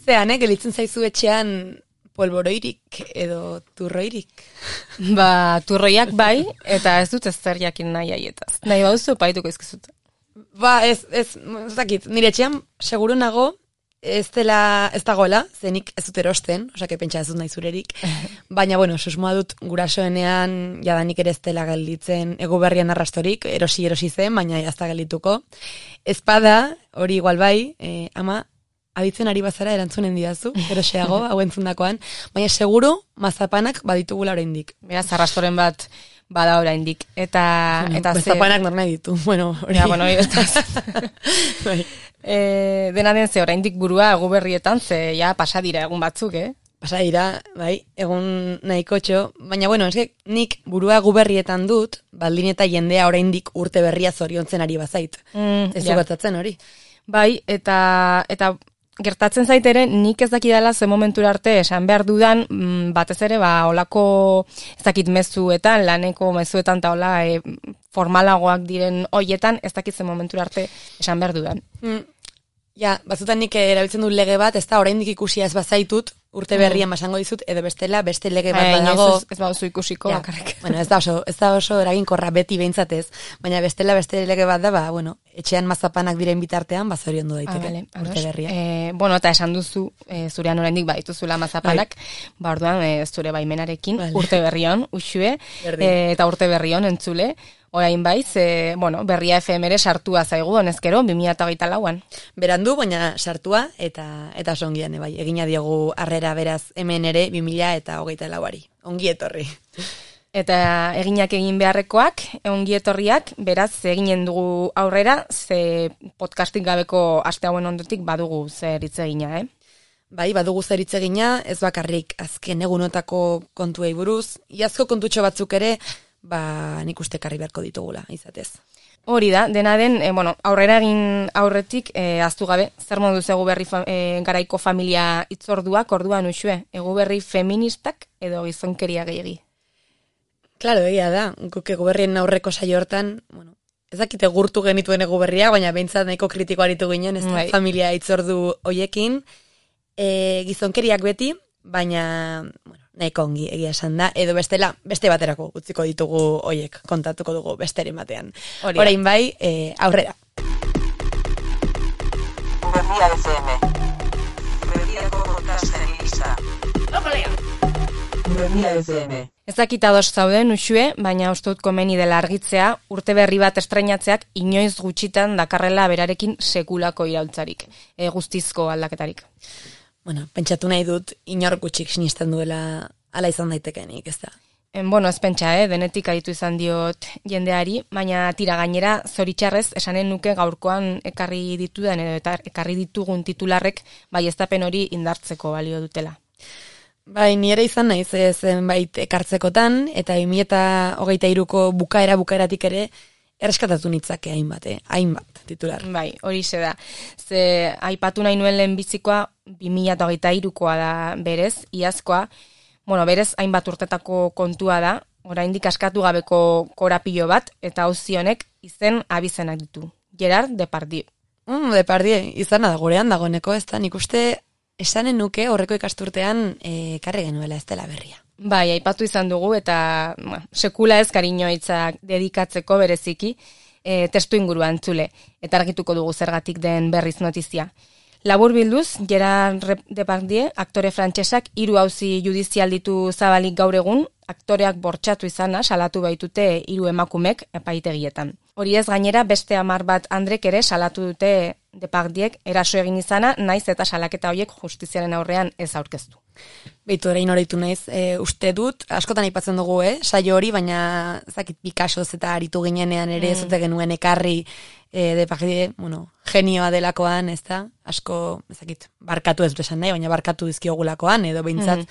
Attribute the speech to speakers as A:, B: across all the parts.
A: Zean, gelitzen zaizu etxean polboroirik edo turroirik?
B: Turroiak bai, eta ez dut ezer jakin nahi aietaz. Nahi bauzu, paituko izkizut.
A: Ez dakit, nire etxean seguru nago ez dagoela, zenik ez dut erosten, osake pentsa ez dut nahi zurerik, baina, susmoa dut gurasoenean, jadanik ere ez dela gelditzen, ego berrian arrastorik, erosi zen, baina jazta geldituko. Ezpada, hori igual bai, ama, aditzen ari bazara erantzunen didazu, eroseago, hau entzundakoan, baina seguru mazapanak baditugula oraindik.
B: Beraz, arrastoren bat bada oraindik. Eta
A: mazapanak nor nahi ditu. Hori.
B: Ja, bai. Dena den ze oraindik burua egu berrietan, ze ja pasa dira egun batzuk,
A: Pasa dira, bai, egun nahikotxo, baina eske nik burua egu berrietan dut, baldin eta jendea oraindik urte berria zoriontzen ari bazait. Ez gertatzen hori.
B: Bai, eta gertatzen zait ere, nik ez dakidala ze momentura arte esan behar dudan, batez ere, olako ez dakit mezuetan, laneko mezuetan eta hola formalagoak diren hoietan, ez dakit ze momentura arte esan behar dudan.
A: Ja, batzutan nik erabiltzen dut lege bat, ez da oraindik ikusia ez bazaitut, urte berrian basango dizut, edo bestela, beste lege bat badago.
B: Ez bauzu ikusiko bakarrik.
A: Ez da oso eraginkorra beti behintzatez, baina bestela beste lege bat da, etxean mazapanak diren bitartean, zoriondu daiteke urte berria.
B: Eta esan duzu, zurean oraindik badituzula mazapanak, orduan zure baimenarekin, urte berrion, usue, eta urte berrion entzule, orain baiz, berria FM ere sartua zaigu, honezkero, 2024an.
A: Berandu, baina sartua, eta songian, bai, egina diogu arrera beraz hemen ere 2024ari. Ongi etorri.
B: Eta eginak egin beharrekoak, ongi etorriak, beraz, eginen dugu aurrera, ze podcastik gabeko aste hauen ondotik badugu zer hitz egina,
A: Bai, badugu zer hitz egina, ez bakarrik azken egunotako kontuei buruz, iazko kontutxo batzuk ere, nik uste karri beharko ditugula, izatez.
B: Hori da, dena den, aurrera egin aurretik, aztu gabe, zer moduz egu berri garaiko familia itzorduak, orduan usue, egu berri feministak edo gizonkeria gehiagi?
A: Claro, egia da, guk egu berrien aurreko saio hortan, ez dakite gurtu genituen egu berriak, baina behintzat nahiko kritiko aritu ginen, ez da, familia itzordu hoiekin, gizonkeriak beti, baina, nahiko ongi egia esan da, edo bestela, beste baterako utziko ditugu hoiek, kontatuko dugu besteren batean. Orain bai, aurrera.
C: Berria FM. Berriako podcasten gisa. Berria FM.
B: Ez dakit ados zauden usue, baina uste dut komeni dela argitzea, urte berri bat estrenatzeak inoiz gutxitan dakarrela berarekin sekulako iraultzarik, guztizko aldaketarik.
A: Pentsatu nahi dut, inor gutxik sinisten duela ala izan daitekenik, ez da?
B: Ez pentsa, denetik aditu izan diot jendeari, baina tira gainera, zoritxarrez, esanen nuke gaurkoan ekarri ditudan edo eta ekarri ditugun titularrek baieztapen hori indartzeko balio dutela.
A: Bai, nire izan naiz zenbait ekartzekotan, eta 2023ko bukaeratik ere, erreskatatu nitzake hainbat titular.
B: Bai, hori da. Ze aipatu nahi nuen lehenbizikoa 2023koa da berez, iazkoa, berez hainbat urtetako kontua da, oraindik askatu gabeko korapilo bat, eta auzi honek izen abizenak ditu. Gerard Depardieu.
A: Depardieu, izana da gurean dagoeneko, ez da, nik uste esanen nuke horreko ikasturtean karri genuela ez dela berria.
B: Bai, aipatu izan dugu, eta sekula ez kariño hitzak dedikatzeko bereziki testu inguruan entzule, eta argituko dugu zergatik den berriz notizia. Labur bilduz, Gerard Depardieu, aktore frantsesak 3 auzi judizial ditu zabalik gaur egun, aktoreak bortxatu izana salatu baitute 3 emakumek epaitegietan. Hori ez gainera beste 10 bat andrek ere salatu dute Depardiek eraso egin izana, naiz eta salaketa horiek justiziaren aurrean ez aurkeztu.
A: Beitu orain horreitu naiz, uste dut, askotan aipatzen dugu, saio hori, baina zakit Picassoz eta aritu ginenean ere zute genuen ekarri Depardieu, genioa delakoan, ez da, asko, ezakit, barkatu ez besan nahi, baina barkatu dizkiogulakoan, edo behintzat,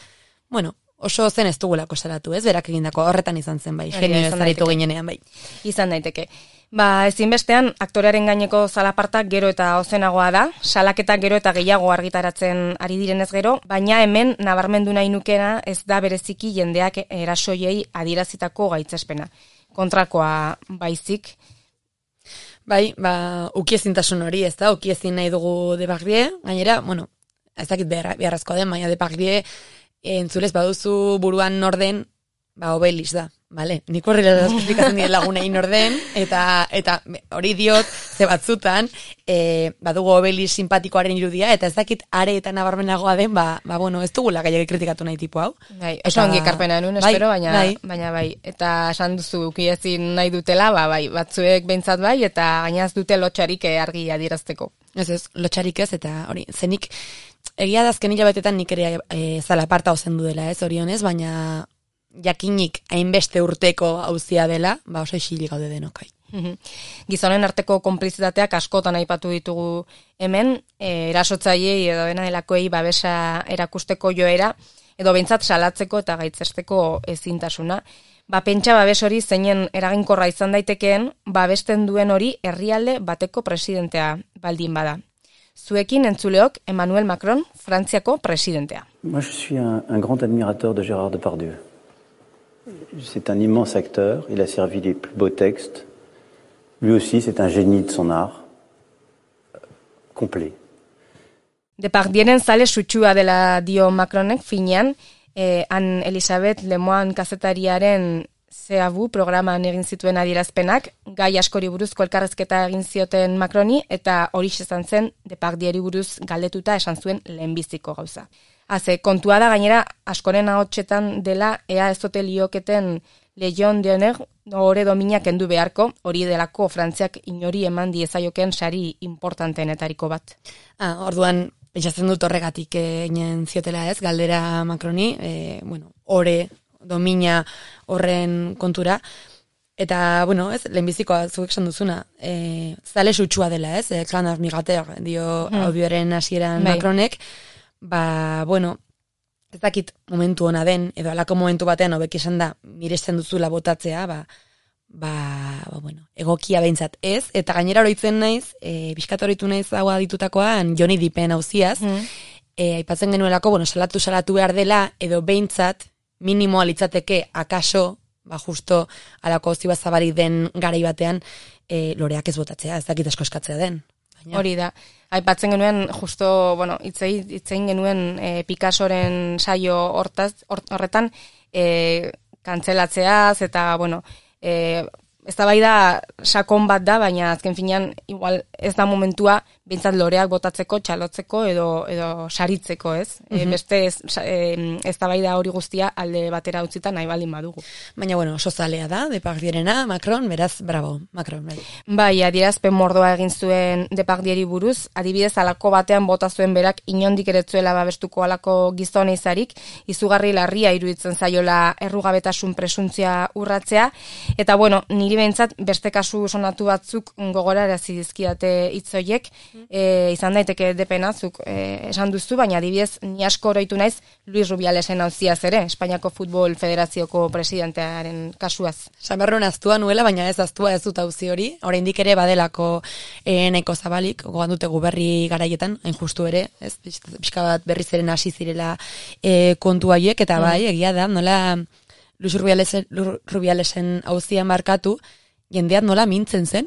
A: oso zen ez dugulako salatu, ez, berak egindako horretan izan zen, bai, genio ez aritu ginenean, bai.
B: Izan daiteke. Ezinbestean, aktorearen gaineko zalapartak gero eta ozenagoa da, salaketak gero eta gehiago argitaratzen ari direnez gero, baina hemen nabarmendu nahi nukena ez da bereziki jendeak erasoiei adierazitako gaitzespena. Kontrakoa baizik.
A: Bai, ukiezintasun hori, ez da, ukiezin nahi dugu Depardieu, gainera, ez dakit beharrezkoa den, baina Depardieu entzulez baduzu buruan norden, Obelix da. Vale, nik horrela esplikatzen dira lagunei norden, eta hori diot, ze batzutan, badugu Obelix simpatikoaren irudia, eta ez dakit are eta nabarmenagoa den, bueno, ez dugula gaiak kritikatu nahi tipu hau.
B: Bai, oso ongi ekarpena nuen, espero, baina bai. Eta esan duzu, kiezin nahi dutela, bai, batzuek behintzat bai, eta gainaz dute lotxarik argi adierazteko.
A: Ez, lotxarik ez, eta hori, zenik, egia dazken hilabetetan nik ere zala parta ozendu dela, ez, orionez, baina jakinik hainbeste urteko auzia dela, oso isilik gaude denokai.
B: Gizonen arteko konplizitateak askotan aipatu ditugu hemen, erasotzaileei edo dena delakoei babesa erakusteko joera, edo behintzat salatzeko eta gaitzesteko ezintasuna. Pentsa babes hori zeinen eraginkorra izan daitekeen, babesten duen hori herrialde bateko presidentea baldin bada. Zuekin entzuleok Emmanuel Macron, Frantziako presidentea.
D: Moi, je suis un grand admirateur de Gérard Depardieu. C'est un immense acteur, il a servi les plus beaux textes. Lui aussi, c'est un génie de son art, complet.
B: Depardieuren zale sutsua dela dio Macronek finean, han Elisabeth Lemoine kazetariaren Zeabu programan egin zituen adierazpenak, gai askori buruzko elkarrezketa egin zioten Macroni, eta hori izan zen Depardieueri buruz galdetuta esan zuen lehenbiziko gauza. Kontua da gainera askoren ahotsetan dela ea ez ote lioketen Legion d'Honneur ore domina kendu beharko, hori delako Frantziak inori eman diezaioken sari importanteenetariko bat.
A: Orduan, pentsatzen dut horregatik egin ziotela ez, galdera Macroni, ore domina horren kontura, eta, ez, lehenbizikoa zuek esan duzuna, zale sutsua dela ez, Clan Armigater dio audioaren hasieran Macronek, ez dakit momentu ona den, edo alako momentu batean hobek esan da, miresten duzula botatzea, egokia behintzat ez, eta gainera horitzen naiz, bizkat horitu naiz hau aditutakoan, Johnny Deppen auziaz, aipatzen genuelako, salatu behar dela, edo behintzat, minimoa litzateke, akaso, justo alako zibazabarik den garai batean, loreak ez botatzea, ez dakit asko eskatzea den.
B: Hori da, aipatzen genuen, justo, itzein genuen Picassoren saio horretan, kantzelatzeaz, eta, eztabaida sakon bat da, baina azken finean igual ez da momentua behintzat loreak botatzeko, txalotzeko edo saritzeko, ez? Beste eztabaida hori guztia alde batera utzita nahi baldin badugu.
A: Baina oso zalea da, Depardieuerena, Macron, beraz, bravo, Macron.
B: Bai, adierazpen mordoa egin zuen Depardieueri buruz, adibidez alako batean bota zuen berak inondik eretzuela babestuko alako gizoneizarik, izugarri larria iruditzen zaiola errugabetasun presuntzia urratzea, eta niri behintzat beste kasu sonatu batzuk gogorarazi dizkidate hitzoiek, izan daiteke depenazuk esan duzu, baina adibidez ni asko oroitu naiz Luis Rubialesen auziaz ere, Espainiako Futbol Federazioko presidentearen kasuaz.
A: Samarron aztua nuela, baina ez aztua ez dut auzi hori, oraindik ere badelako nahiko zabalik, gogoan dute guberri garaietan, hain justu ere, ez, pixka bat berriz eren hasi zirela kontu haiek, eta bai, egia da, nola Luis Rubialesen auzian markatu, jendeat nola mintzen zen,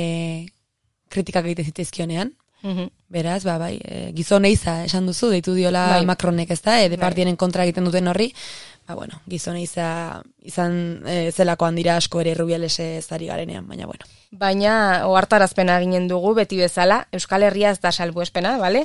A: kritikak egite zitezkionean. Beraz, gizon eiza esan duzu, deitu diola Macronek ez da, Depardieuren kontra egiten duten horri, gizon eiza izan zelakoan dira asko ere Rubialese zari garenean, baina
B: Baina, ohartarazpena ginen dugu, beti bezala, Euskal Herria ez da salbuespena, bale?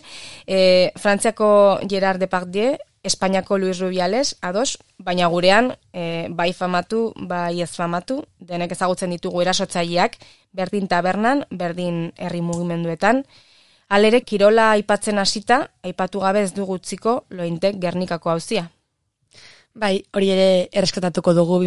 B: Frantziako Gerard Depardieu, Espainiako Luis Rubiales, ados, baina gurean, bai famatu, bai ez famatu, denek ezagutzen ditugu erasotzaileak, berdin tabernan, berdin herri mugimenduetan. Halere, kirola aipatzen hasita, aipatu gabe ez dugu utziko Lointek Gernikako auzia.
A: Bai, hori ere erreskatatuko dugu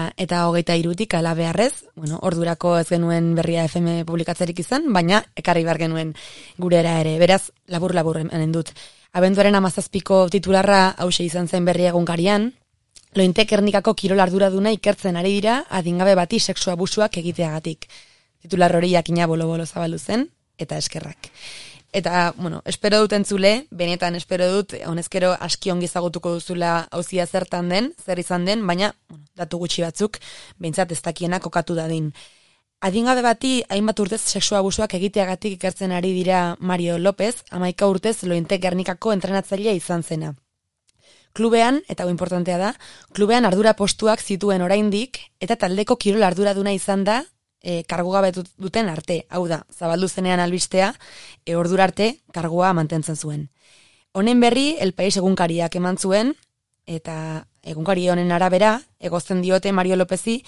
A: 2023tik ala beharrez, ordurako ez genuen Berria FM publikatzerik izan, baina ekarri behar genuen gurera ere, beraz, labur-labur hemen dut. Abenduaren 17ko titularra hause izan zen Berria egunkarian, Lointek Gernikako kirol arduraduna ikertzen ari dira adingabe bati sexu abusuak egiteagatik. Titular hori jakina bolo-bolo zabaldu zen, eta eskerrak. Eta, espero dut entzule, benetan espero dut, honezkero aski ongi ezagutuko duzula auzia zertan den, zer izan den, baina, datu gutxi batzuk, behintzat ez dakiena kokatu dadin. Adingabe bati hainbat urtez sexu abusuak egiteagatik ikertzen ari dira Mario López, 11 urtez Lointek Gernikako entrenatzailea izan zena. Klubean, eta hau importantea da, klubean ardura postuak zituen oraindik eta taldeko kirol arduraduna izan da kargugabe duten arte. Hau da, zabaldu zenean albistea, ordura arte kargua mantentzen zuen. Honen berri, El País egunkariak eman zuen, eta egunkari honen arabera, egozten diote Mario Lópezi,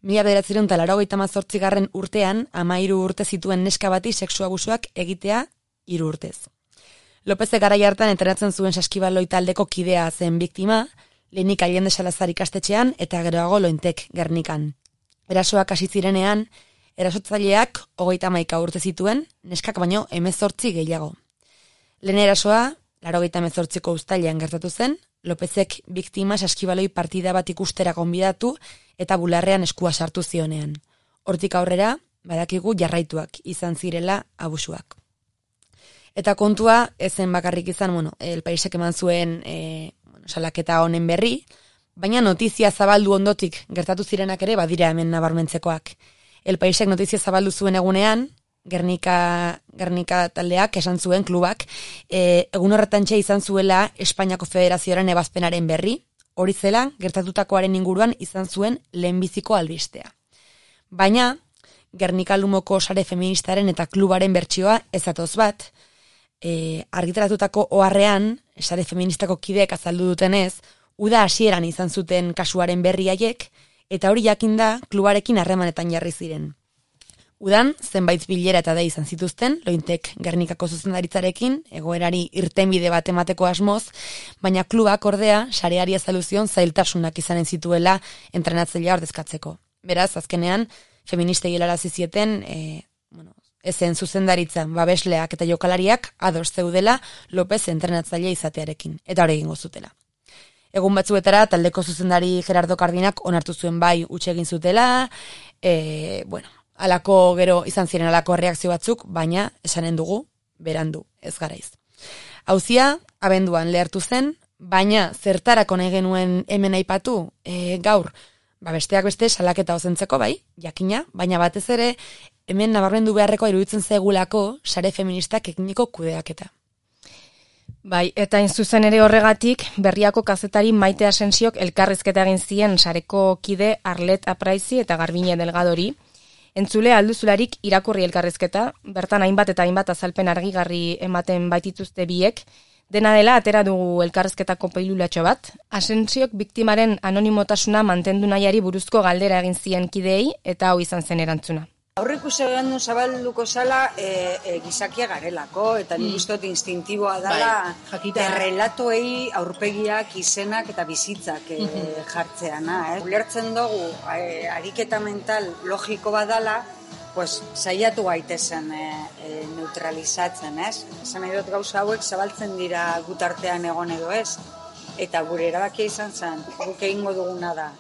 A: 1988 urtean, 13 urte zituen neska bati sexu abusuak egitea 3 urtez. Lópezek garai hartan entrenatzen zuen saskibaloi taldeko kidea zen biktima, lehenik Allende Salazar ikastetxean eta geroago Lointek Gernikan. Erasoak hasi zirenean, erasotzaileak 31 urte zituen, neskak baino 18 gehiago. Lehen erasoa, 98ko uztailean gertatu zen, Lópezek biktima saskibaloi partida bat ikustera gonbidatu eta bularrean eskua sartu zionean. Hortik aurrera, badakigu jarraituak izan zirela abusuak. Eta kontua, ezen bakarrik izan, El Paisek eman zuen salaketa honen berri, baina notizia zabaldu ondotik gertatu zirenak ere badira hemen nabarmentzekoak. El Paisek notizia zabaldu zuen egunean, Gernika taldeak esan zuen klubak, egun horretantxe izan zuela Espainiako Federazioaren ebazpenaren berri, hori zela gertatutakoaren inguruan izan zuen lehenbiziko albistea. Baina, Gernika Lumoko sare feministaren eta klubaren bertsioa ezatoz bat, argitaratutako oharrean, sare feministako kideek azaldu dutenez, uda hasieran izan zuten kasuaren berri haiek, eta hori jakinda klubarekin harremanetan jarri ziren. Udan, zenbait bilera eta dei izan zituzten, Lointek Gernikako zuzendaritzarekin, egoerari irtenbide bat emateko asmoz, baina klubak ordea, sareari azaluzion zailtasunak izanen zituela entrenatzailea ordezkatzeko. Beraz, azkenean, feministei helarazi zieten, ezen zuzendaritzan babesleak eta jokalariak ados zeudela López entrenatzailea izatearekin, eta hori egingo zutela. Egun batzuetara, taldeko zuzendari Gerardo Kardinak onartu zuen bai utxe egin zutela, alako gero izan ziren alako reakzio batzuk, baina esanen dugu, berandu, ez garaiz. Auzia, abenduan lehertu zen, baina zertarako nahi genuen hemen aipatu gaur, besteak beste salaketa ozentzeko bai, jakina, baina batez ere, hemen nabarmendu beharrekoa iruditzen zegulako sare feministak eginiko kudeaketa.
B: Bai, eta zuzen ere horregatik, Berriako kazetari Maite Asensiok elkarrizketa egin zien sareko kide Arlet Apraizi eta Garbine Delgadori. Entzule alduzularik irakurri elkarrizketa, bertan hainbat eta hainbat azalpen argigarri ematen baitituzte biek, dena dela atera dugu elkarrizketako peilulatxo bat, Asensiok biktimaren anonimotasuna mantendu nahiari buruzko galdera egin zien kideei eta hau izan zen erantzuna.
E: Aurreko zegoen zabalduko zala gizakia garelako, eta nik uste dut instintiboa dela relatoei aurpegiak, izenak eta bizitzak jartzeana. Ulertzen dugu, ariketa mental logiko badala, saiatu gaitezen neutralizatzen, ez? Esan nahi dut gauza hauek zabaltzen dira gutartean egon edo ez, eta gure erabakia izan zen, guk egingo duguna da,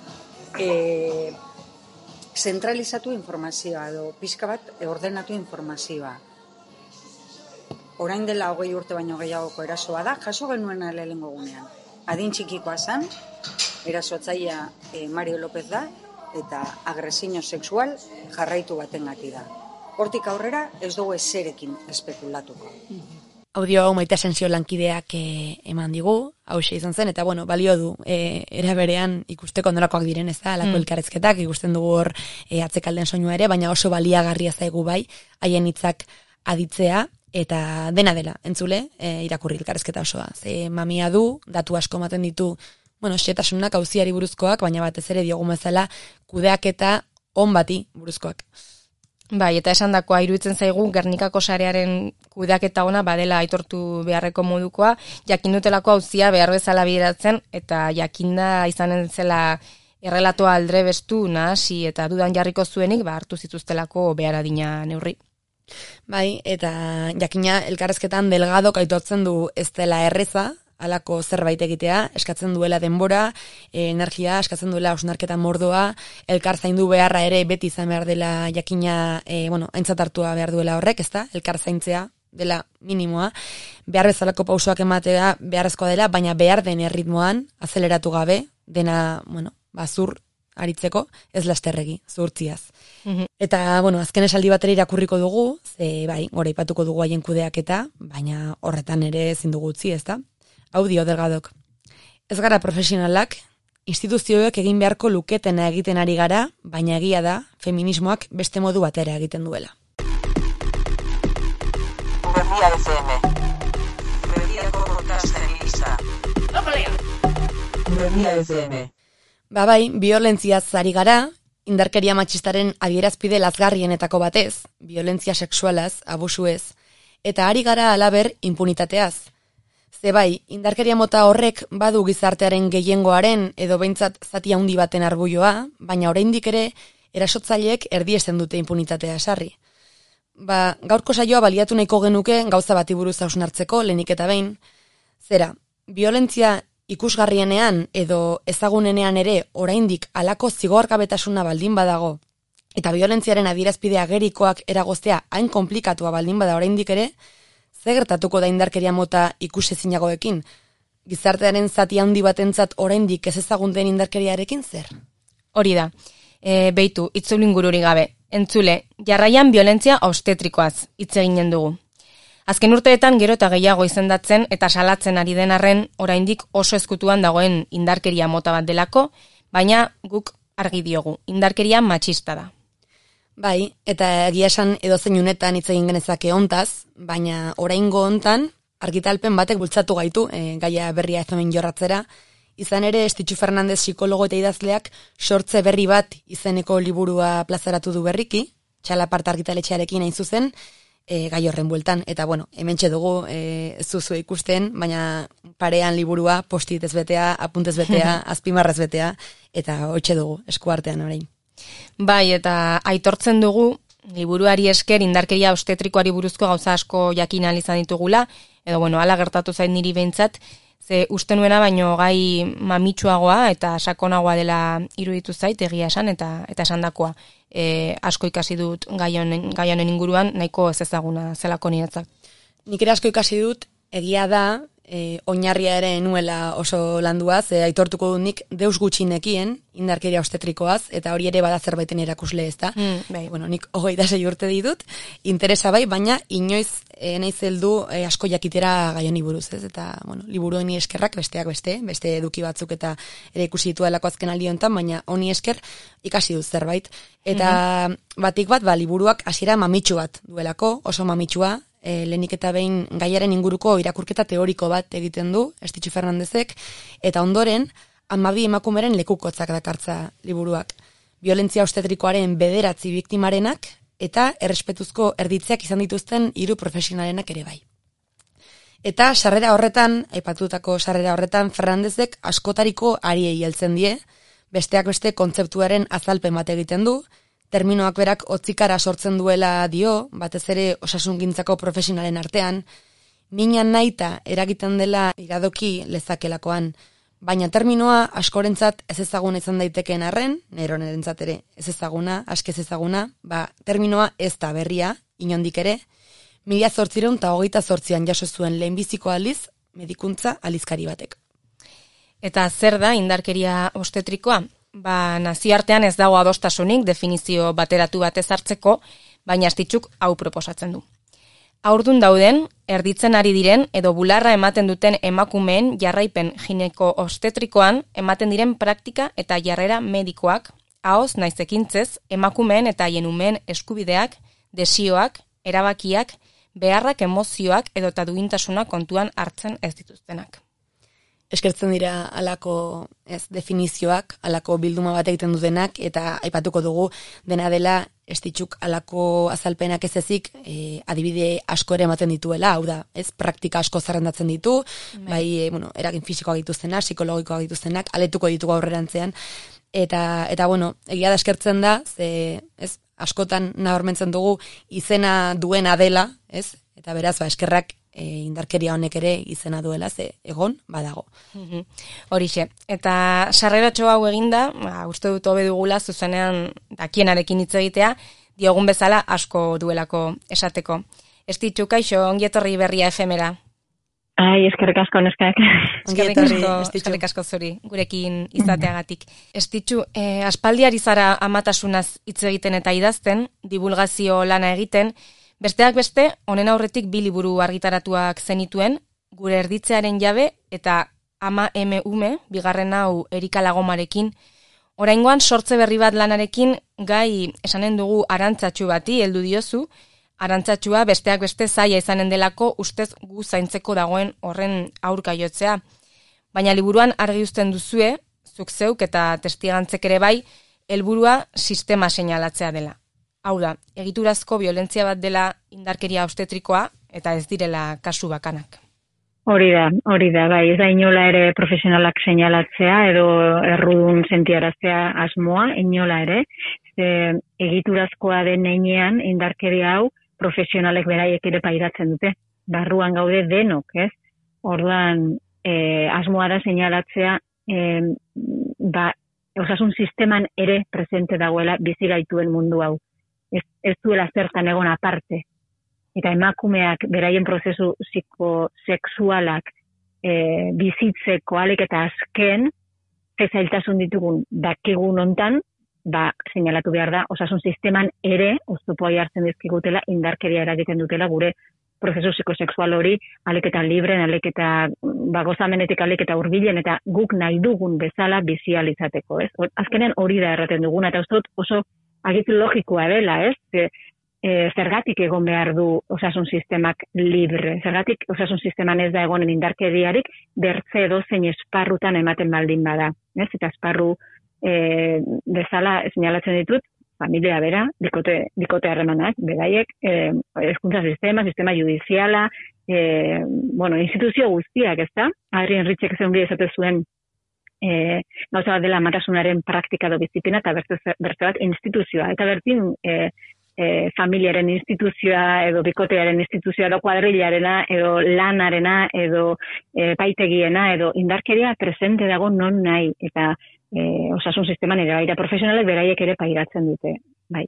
E: zentralizatu informazioa edo pixka bat ordenatu informazioa. Orain dela 20 urte baino gehiagoko erasoa da, jaso genuena lehenengo gunean. Adin txikikoa zen, erasotzailea Mario López da, eta agresio sexual jarraitu batengatik da. Hortik aurrera ez dugu ezerekin espekulatuko.
A: Audio hau Maite Asensio lankideak eman digu, hauxe izan zen, eta balio du, era berean ikusteko nolakoak diren ez da, alako elkarrezketak, ikusten dugu hor atzekalden soinua ere, baina oso baliagarria zaigu bai, haien hitzak aditzea, eta dena dela, entzule, irakurri elkarrezketa osoa. Ze mamia du, datu asko ematen ditu, xetasunak auziari buruzkoak, baina batez ere diogu bezala kudeaketa on bati buruzkoak.
B: Bai, eta esandakoa iruditzen zaigu Gernikako sarearen kudeaketa ona badela aitortu beharreko modukoa, jakin dutelako auzia behar bezala bideratzen, eta jakinda izanen zela errelatoa aldrebestu nahasi eta dudan jarriko zuenik, hartu zituztelako behar adina neurri.
A: Bai, eta jakina elkarrezketan Delgadok aitortzen du ez dela erreza, alako zerbait egitea, eskatzen duela denbora, energia, eskatzen duela hausnarketa mordoa, elkar zaindu beharra ere beti izan behar dela jakina, aintzat hartua behar duela horrek, ezta? Elkar zaintzea dela minimoa, behar bezalako pausoak ematea beharrezkoa dela, baina behar den erritmoan, azeleratu gabe, dena, zur aritzeko, ez lasterregi, zuhurtziaz. Eta, bueno, azken esaldi batera irakurriko dugu, ze, bai, gora ipatuko dugu haien kudeaketa, baina horretan ere ezin dugu utzi, ezta? Hau dio Delgadok. Ez gara profesionalak, instituzioek egin beharko luketena egiten ari gara, baina egia da, feminismoak beste modu batera egiten duela.
C: Berria FM. Berriako podcast egisa. Berria FM.
A: Bai, biolentziaz ari gara, indarkeria matxistaren adierazpide lazgarrienetako batez, violentzia sexualaz, abusuez, eta ari gara halaber impunitateaz. Ze bai, indarkeria mota horrek badu gizartearen gehiengoaren edo behintzat zati handi baten arbuioa, baina oraindik ere erasotzaileek erdiesten dute impunitatea esarri. Gaurko saioa baliatu nahiko genuke gauza bati buruz hausnartzeko lehenik eta behin. Zera, violentzia ikusgarrienean edo ezagunenean ere oraindik halako zigorgabetasuna baldin badago, eta violentziaren adierazpide agerikoak eragoztea hain konplikatua baldin bada oraindik ere, ze gertatuko da indarkeria mota ikusezinagoekin? Gizartearen zati handi batentzat oraindik ez ezagun den indarkeriarekin zer?
B: Hori da. Beitu, itzulin gururi gabe. Entzule, jarraian violentzia obstetrikoaz hitz eginen dugu. Azken urteetan gero eta gehiago izendatzen eta salatzen ari den arren oraindik oso ezkutuan dagoen indarkeria mota bat delako, baina guk argi diogu, indarkeria matxista da.
A: Bai, eta egia esan edozein unetan hitz egin genezake hontaz, baina oraingo hontan argitalpen batek bultzatu gaitu gaia berria ez hemen jorratzera. Izan ere, Estitxu Fernandez psikologo eta idazleak sortze berri bat izeneko liburua plazaratu du berriki, Txalaparta argitaletxearekin hain zuzen, gai horren bueltan. Eta, bueno, hementxe dugu ez duzu ikusten, baina parean liburua, post-it ez betea, apuntez betea, azpimarrez betea, eta hotxe dugu, eskuartean orain.
B: Bai, eta aitortzen dugu, liburuari esker indarkeria obstetrikoari buruzko gauza asko jakin ahal izan ditugula, edo, bueno, hala gertatu zait niri behintzat, ze uste nuena baino gai mamitsuagoa eta sakonagoa dela iruditu zait egia esan eta esandakoa. Asko ikasi dut gai honen inguruan, nahiko ez ezaguna zelako niretzat.
A: Nik ere asko ikasi dut, egia da, oinarria ere nuela oso landuaz, aitortuko dut nik deus gutxi nekien indarkeria obstetrikoaz, eta hori ere bada zerbaiten erakusle ez da.
B: Bai.
A: Bueno, nik 26 urte ditut, interesa bai, baina inoiz naiz heldu asko jakitera gai honi buruz, ez? Eta, bueno, liburu honi eskerrak besteak beste eduki batzuk eta ere ikusi dituelako azken aldi honetan, baina honi esker ikasi dut zerbait. Eta batik bat, liburuak hasiera mamitsu bat duelako, oso mamitsua, lehenik eta behin gaiaren inguruko irakurketa teoriko bat egiten du, Estitxu Fernandezek, eta ondoren, 12 emakumeren lekukotzak dakartza liburuak. Violentzia obstetrikoaren 9 biktimarenak, eta errespetuzko erditzeak izan dituzten 3 profesionalenak ere bai. Eta sarrera horretan, aipatutako sarrera horretan, Fernandezek askotariko ariei heltzen die, besteak beste kontzeptuaren azalpen bat egiten du, terminoak berak hotzikara sortzen duela dio, batez ere osasungintzako profesionalen artean, minan nahita eragiten dela iradoki lezakelakoan, baina terminoa askorentzat ez ezaguna izan daitekeen arren, neronerentzat ere ez ezaguna, askez ezaguna, terminoa ez da berria, inondik ere, 1828an jaso zuen lehenbiziko aldiz, medikuntza alizkari batek.
B: Eta zer da indarkeria obstetrikoa? Nazioartean ez dago adostasunik definizio bateratu bat ezartzeko, baina Estitxuk hau proposatzen du. Haurdun dauden, erditzen ari diren edo bularra ematen duten emakumeen jarraipen gineko obstetrikoan ematen diren praktika eta jarrera medikoak, ahoz naiz ekintzez, emakumeen eta haien umeen eskubideak, desioak, erabakiak, beharrak, emozioak edota duintasuna kontuan hartzen ez dituztenak.
A: Eskertzen dira alako definizioak, alako bilduma bat egiten dutenak, eta aipatuko dugu dena dela Estitxuk alako azalpenak ez ezik adibide asko ere ematen dituela, hau da, praktika asko zerrendatzen ditu, bai, eragin fisikoak dituztenak, psikologikoak dituztenak, aletuko ditugu aurrerantzean, eta bueno, egia da eskertzen da, askotan nabarmentzen dugu izena duena dela, eta beraz, eskerrak indarkeria honek ere izena duela, ze egon badago.
B: Horixe. Eta sarreratxo hau eginda, uste dut hobe dugula zuzenean dakienarekin hitz egitea, diogun bezala asko duelako esateko. Estitxu, kaixo, ongi etorri Berria FM-era.
F: Ai, eskerrik asko neskak.
B: Eskerrik asko zuri, gurekin izateagatik. Estitxu, aspaldiari zara amatasunaz hitz egiten eta idazten, divulgazio lana egiten, besteak beste, honen aurretik 2 liburu argitaratuak zenituen, Gure erditzearen jabe eta Ama eme ume, bigarren hau Erika Lagomarekin. Oraingoan sortze berri bat lanarekin gai esanen dugu arantzatxu bati heldu diozu, arantzatxua besteak beste zaila izanen delako ustez gu zaintzeko dagoen horren aurka jotzea. Baina liburuan argi uzten duzue, zuk zeuk eta testigantzek ere bai, helburua sistema seinalatzea dela. Hau da, egiturazko violentzia bat dela indarkeria obstetrikoa eta ez direla kasu bakanak.
F: Hori da, bai, ez da inola ere profesionalak seinalatzea edo errudun sentiaraztea asmoa, inola ere, egiturazkoa den heinean indarkeria hau profesionalek beraiek ere pairatzen dute. Barruan gaude denok, ez? Orduan, asmoa da seinalatzea, osasun sisteman ere presente dagoela bizi gaituen mundu hau. Ez duela zertan egon aparte. Eta emakumeak beraien prozesu psikosexualak bizitzeko alik eta azken, zailtasun ditugun dakigun hontan, seinalatu behar da, osasun sisteman ere, oztopoa jartzen dizkigutela, indarkeria eragiten dutela gure prozesu psikosexual hori, alik eta libren, alik eta gozamenetik alik eta hurbilen, eta guk nahi dugun bezala bizializateko, ez? Azkenen hori da erraten duguna, eta uste dut oso agit logikoa dela, ez? Zergatik egon behar du osasun sistemak libre. Zergatik osasun sisteman ez da egonen indarkeriarik, bertze edozein esparrutan ematen baldin bada. Ez? Eta esparru bezala seinalatzen ditut, familia bera, bikote harremanak, beraiek, hezkuntza sistema judiziala, instituzio guztiak, ez da? Adri Enritzek zeungi esate zuen gauza bat dela amatasunaren praktika do biziklina eta bertze bat instituzioa. Eta bertin familiaren instituzioa edo bikotearen instituzioa edo kuadrillarena edo lanarena edo paitegiena edo indarkeria presente dago non nahi eta osasun sisteman ere baita profesionalek beraiek ere pairatzen dute, bai.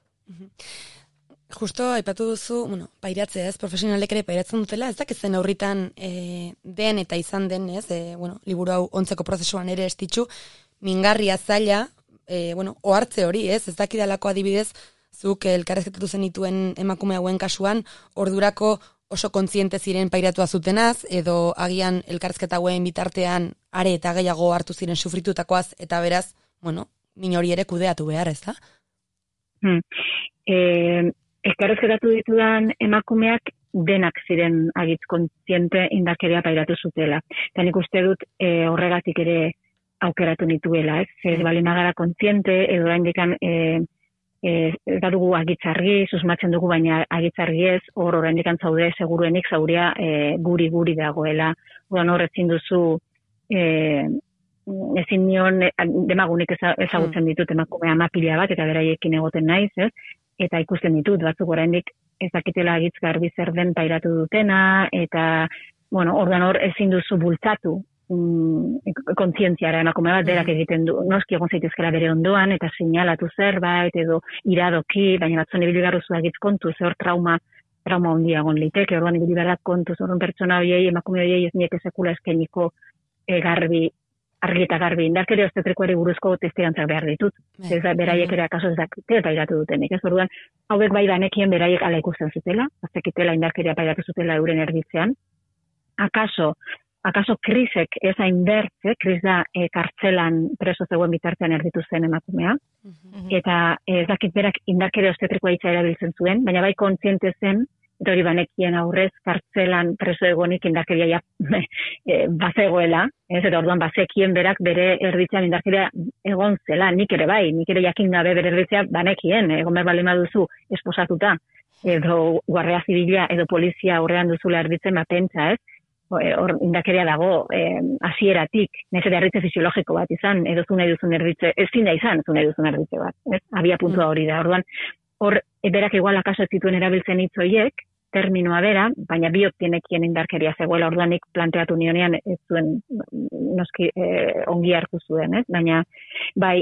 A: Justo aipatu duzu, pairatzea ez, profesionalek ere pairatzen dutela, ez dakitzen aurritan den eta izan den, ez, liburu hau ontzeko prozesuan ere estitxu, mingarria zaila, ohartze hori, ez dakidalako adibidez, zuk elkarrezketatu zenituen emakume hauen kasuan, ordurako oso kontziente ziren pairatua zutenaz, edo agian elkarrezketa hauen bitartean are eta gehiago hartu ziren sufritutakoaz, eta beraz, min hori ere kudeatu behar, ez da?
F: Elkarrezketatu ditudan emakumeak denak ziren agitz kontziente indarkeria pairatu zutela. Eta nik uste dut horregatik ere aukeratu nituela, ez? Ez bali magara kontziente, edo indikan da dugu agitzargi, susmatzen dugu, baina agitzargi ez, oraindik zaude, seguruenik zauria guri dagoela. Hor ezin duzu, ezin nion, demagunik ezagutzen ditut emakume amapila bat, eta beraiekin egoten naiz, ez? Eta ikusten ditut, batzuk oraindik ez dakitela agitz garbi zer den pairatu dutena, eta, orduan hor ezin duzu bultzatu, kontzientziara emakume bat berak egiten du, noski egon zaitezkela bere ondoan, eta seinalatu zerbait, edo iradoki, baina batzuen ibili garruzu agitz kontu, hor trauma handia egon liteke, orduan ibili berak kontu, orduan pertsona horiei, emakume horiei ez nieke sekula eskeniko argi eta garbi, indarkeria obstetrikoari buruzko testigantzak behar ditut. Ez beraiek ere akaso ez dakite pairatu dutenik. Ez orduan, hauek bai banekien beraiek ala ikusten zutela, aztekitela indarkeria pairatu zutela euren erditzean. Akaso krisek ez hainbertze, kris da kartzelan preso zegoen bitartean erditu zen emakumea, eta ez dakit berak indarkeria obstetrikoa hitza erabiltzen zuen, baina bai kontziente zen, eta hori banekien aurrez kartzelan preso egonik indarkeria bazegoela, eta orduan bazekien berak bere erditzean indarkeria egon zela, nik ere jakin gabe bere erditzea banekien, egon behar bali maduzu esposatuta, edo guardia zibila edo polizia aurrean duzula erditzen pentsa, ez? Hor indarkeria dago hasieratik, nese de erditze fisiologiko bat izan, edo zu nahi duzun erditze, ezin da izan zu nahi duzun erditze bat, ez? Abia puntua hori da. Orduan, hor berak igual akaso ez zituen erabiltzen hitz horiek, terminoa bera, baina biok tienekien indarkeria zegoela, orduan nik planteatu nionean ez zuen noski ongi hartu zuen, ez? Baina bai,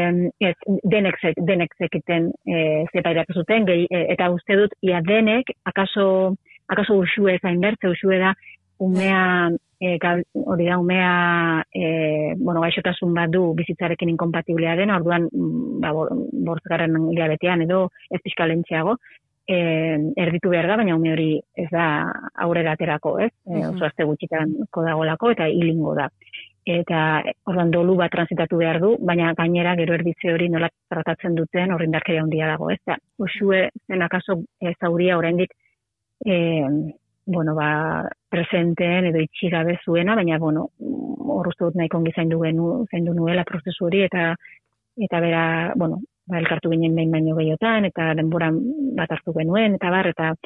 F: denek zekiten zepairatu zuten, eta uste dut ia denek akaso usue zain bertze, usue da umea, hori da, umea, gaixotasun bat du bizitzarekin inkompatiblea den, orduan, bortzgarren hilabetean edo ez pixka lentxeago, erditu behar da, baina ume hori ez da aurrera aterako, ez? Oso aste gutxitanko dagolako eta hilingo da. Eta orduan dolu bat transitatu behar du, baina gainera gero erditze hori nola tratatzen duten hor indarkeria handia dago, ez da. Uxue zen akaso zauria oraindik presenteen edo itxigabe zuena, baina hor uste dut nahiko ongi zaindu nuela prozesu hori eta bera, elkartu ginen behin baino gehiotan, eta denboran bat hartu genuen, eta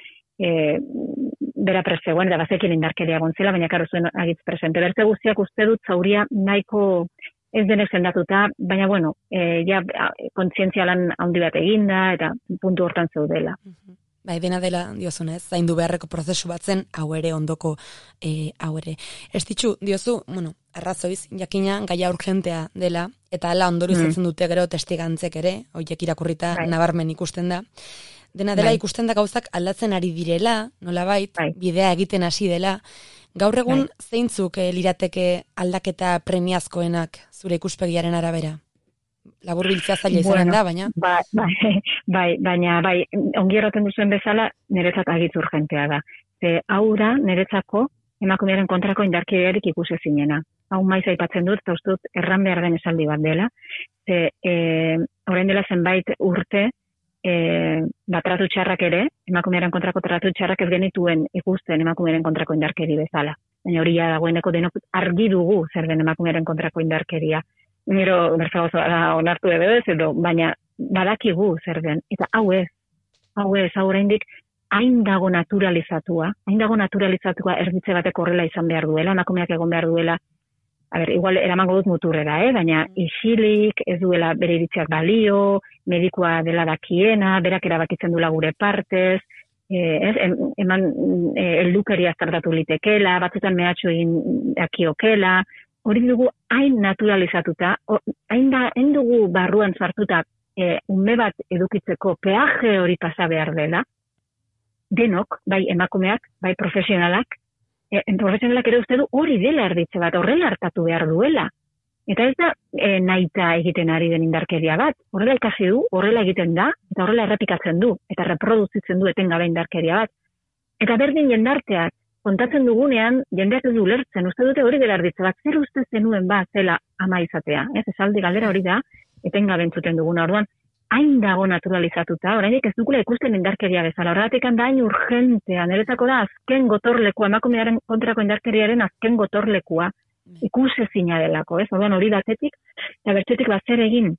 F: bera prezegoen, eta bazekin indarkeria gontzela, baina karo zuen agitz presente. Bertze guztiak uste dut zauria nahiko ez denek zendatuta, baina ja kontzientzia lan handi bat eginda, eta puntu hortan zeudela.
A: Bai, dena dela diozunez, zaindu beharreko prozesu batzen, hau ere ondoko, hau ere. Ez ditxu, diozu, arrazoiz, jakina gaia urgentea dela, eta ala ondoru izatzen dute gero testigantzek ere, horiek irakurrita nabarmen ikusten da. Dena dela ikusten da gauzak aldatzen ari direla, nolabait, bidea egiten hasi dela. Gaur egun zeintzuk lirateke aldaketa premiazkoenak zure ikuspegiaren arabera? Laburbiltzea zaila izanen da, baina... Baina, ongi erraten duzuen bezala, niretzat agitz urgentea da. Hau da, niretzako, emakumearen kontrako indarkeriarik ikuse zinena. Hau maiz aipatzen dut, eta uste dut erran behar den esaldi bat dela. Orain dela zenbait urte, tratu txarrak ere, emakumearen kontrako tratu txarrak ez genituen ikusten emakumearen kontrako indarkeri bezala. Baina hori dagoeneko denok argi dugu zer den emakumearen kontrako indarkeria. Nero berzagozo onartu edo ez, baina badakigu zer den. Eta hau oraindik hain dago naturalizatua erditze batek horrela izan behar duela, emakumeak egon behar duela, igual eramango dut muturrera, baina isilik, ez duela bere iritziak balio, medikua dela dakiena, berak erabakitzen duela gure partez, eman eldukeria tratatu litekela, batzutan mehatxo egin dakiokela, hori dugu hain naturalizatuta, hain dugu barruan sartuta ume bat edukitzeko peaje hori pasa behar dela, denok, bai emakumeak, bai profesionalak ere uste du hori dela erditze bat, horrela hartatu behar duela. Eta ez da nahita egiten ari den indarkeria bat, horrela ikasi du, horrela egiten da, eta horrela errepikatzen du, eta reproduzitzen du etengabe indarkeria bat. Eta berdin jendarteak, kontatzen dugunean, jendeak ez du lertzen, uste dute hori dela erditze bat, zer uste zenuen zela ama izatea. Esaldi galdera hori da, etengabe entzuten duguna. Orduan, hain dago naturalizatuta, oraindik ez dugula ikusten indarkeria bezala. Horregatik da hain urgentea, niretzako da azken gotorlekua, emakumearen kontrako indarkeriaren azken gotorlekua, ikusezina delako, ez? Orduan hori batetik, eta bertzetik zer egin.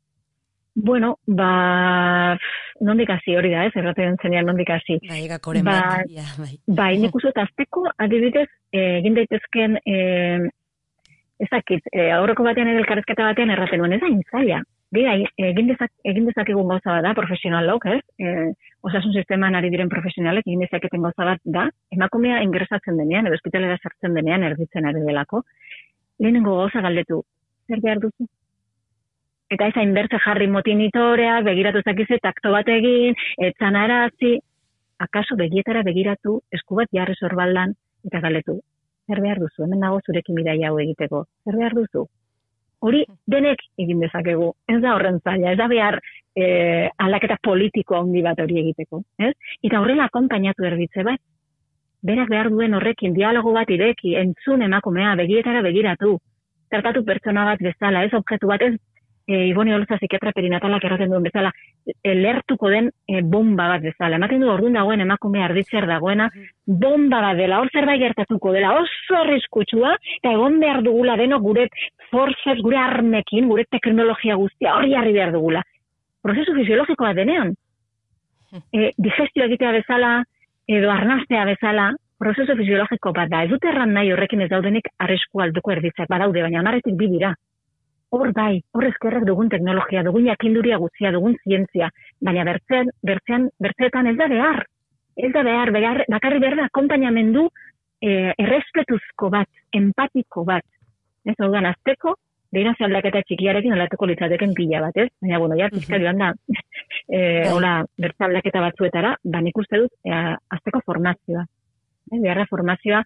A: Nondik hasi hori da, ez? Erraten zenean nondik hasi. Gakoren bat.
F: Bai, nik uste azteko, adibidez, egin daitezken, ezakit, aurreko batean edo elkarrezketa batean erraten nuen, ez da intzaila. Egin dezakegun gauza bat da, profesionalok, ez? Osasun sisteman ari diren profesionalek egin dezaketen gauza bat da, emakumea ingresatzen denean, edo ospitalera sartzen denean erditzen ari delako, lehenengo gauza galdetu, zer behar duzu? Eta ez hainbertze jarri motinitoreak, begiratu zakize, takto bat egin, etzan arazi, akaso begietara begiratu, esku bat jarri sorbaldan, eta galdetu, zer behar duzu? Hemen nago zurekin bidaia hau egiteko, zer behar duzu? Hori denek egin dezakegu, ez da horren zaila, ez da behar aldaketa politiko handi bat hori egiteko. Eta horrela akonpainatu erditze bat, berak behar duen horrekin, dialogo bat ireki, entzun emakumea, begietara begiratu, tratatu pertsona bat bezala, ez objektu bat, ez Iboni Oloza psikiatra perinatalak erraten duen bezala, lertuko den bomba bat bezala. Ematen du orduan dagoen emakumea erditzer dagoena, bomba bat dela, hor zerbait gertatuko dela, oso arriskutsua, eta egon behar dugula denok gure forces, gure armekin, gure teknologia guztia, hori jarri behar dugula. Prozesu fisiologikoa denean. Digestio egitea bezala, edo arnastea bezala, prozesu fisiologiko bat da. Ez dut erran nahi horrekin ez daudenik arrisku alduko erditzak badaude, baina onarretik bi dira. Hor bai, hor ezkerrek dugun teknologia, dugun jakinduria guztia, dugun zientzia, baina bertzeetan ez da behar. Ez da behar, bakarri behar da akonpainamendu errespetuzko bat, empatiko bat. Ez orduan azteko, behiraz aldaketa txikiarekin aldatuko litzateken pila bat, ez? Baina, ja, pizka joan da, bertze aldaketa batzuetara, nik uste dut, azteko formazioa. Beharra formazioa,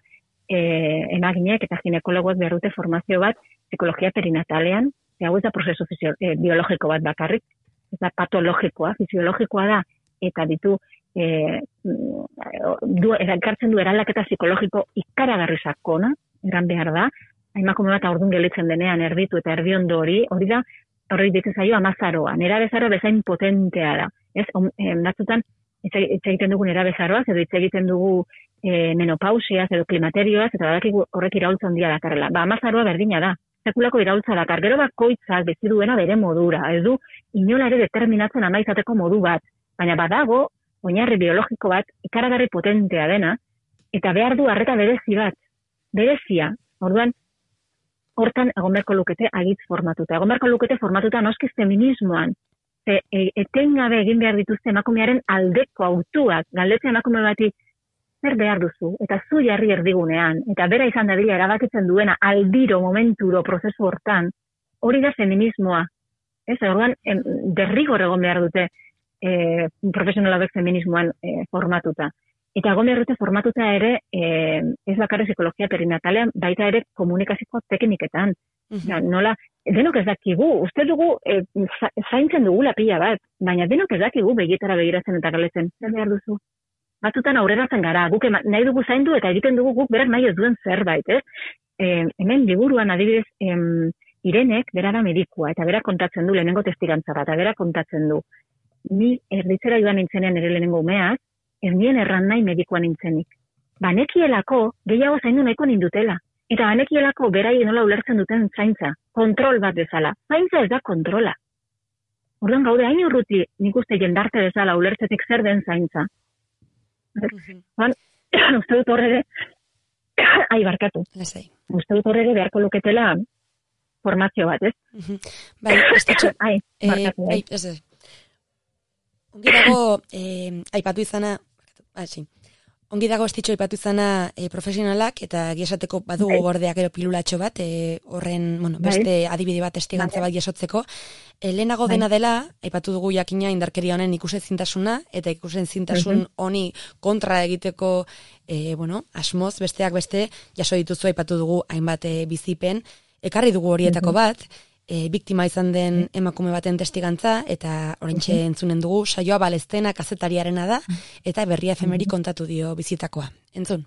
F: emaginek eta ginekologoek behar dute formazio bat psikologia perinatalean, hau ez da prozesu biologiko bat bakarrik, ez da patologikoa, fisiologikoa da, eta ditu ekartzen du eraldaketa psikologiko ikaragarri sakona, eran behar da, emakume bat aurdun gelitzen denean erditu eta erdiondo hori da, horri ditu zaio amazaroa, nerabezaroa bezain potentea da, ez, batzutan, hitz egiten dugu nerabezaroaz, edo hitz egiten dugu menopausiaz, edo klimaterioaz, eta badakigu horrek iraultza handia dakarrela. Amazaroa berdina da, sekulako iraultza dakar, gero bakoitzak bizi duena bere modura, ez du inola ere determinatzen ama izateko modu bat, baina badago, oinarri biologiko bat, ikaragarri potentea dena, eta behar du arreta berezia, orduan, hortan egon beharko lukete agitz formatuta. Egon beharko lukete formatuta noski feminismoan, etengabe egin behar dituzte emakumearen aldeko autuak, galdetzen emakume bati, zer behar duzu, eta zu jarri erdigunean, eta bera izan dadila erabakitzen duena, aldiro, momenturo, prozesu hortan, hori da feminismoa. Ez, orduan, derrigor egon behar dute profesionalak feminismoan formatuta. Eta egon behar dute formatuta ere, ez bakarri psikologia perinatalean, baita ere komunikazio tekniketan. Nola, denok ez dakigu, uste dugu, zaintzen dugula pila bat, baina denok ez dakigu begietara begiratzen eta galetzen, zer behar duzu. Batzutan aurreratzen gara, guk nahi dugu zaindu eta egiten dugu guk berak nahi ez duen zerbait, ez? Hemen liburuan adibidez, Irenek, bera da medikua, eta bera kontatzen du, lehenengo testigantza bat, eta bera kontatzen du. Ni erditzera joan nintzenean ere lehenengo umeaz, ez nien erran nahi medikua nintzenik. Banekielako, gehiago zaindu nahiko nindutela. Eta banekielako berai nola ulertzen duten zaintza, kontrol bat bezala. Zaintza ez da kontrola. Orduan gaude, hain urruti nik uste jendarte bezala ulertzetik zer den zaintza. Uste dut horre barkatu. Uste dut horre beharko luketela formazio bat, ez?
A: Bai, estetxo.
F: Barkatu.
A: Ongi dago, aipatu izana, ongi dago estitxo aipatu izana profesionalak, eta giesateko badugu gordeak gero pilulatxo bat, horren, beste adibide bat estigantza bat jasotzeko. Lehenago dena dela, aipatu dugu jakina indarkeria honen ikusezintasuna, eta ikusezintasun honi kontra egiteko, asmoz, besteak beste, jaso dituzu aipatu dugu hainbat bizipen, ekarri dugu horietako bat, biktima izan den emakume baten testigantza, eta oraintxe entzunen dugu, saioa balestena kazetariarena da, eta Berria Efemeri kontatu dio bizitakoa. Entzun.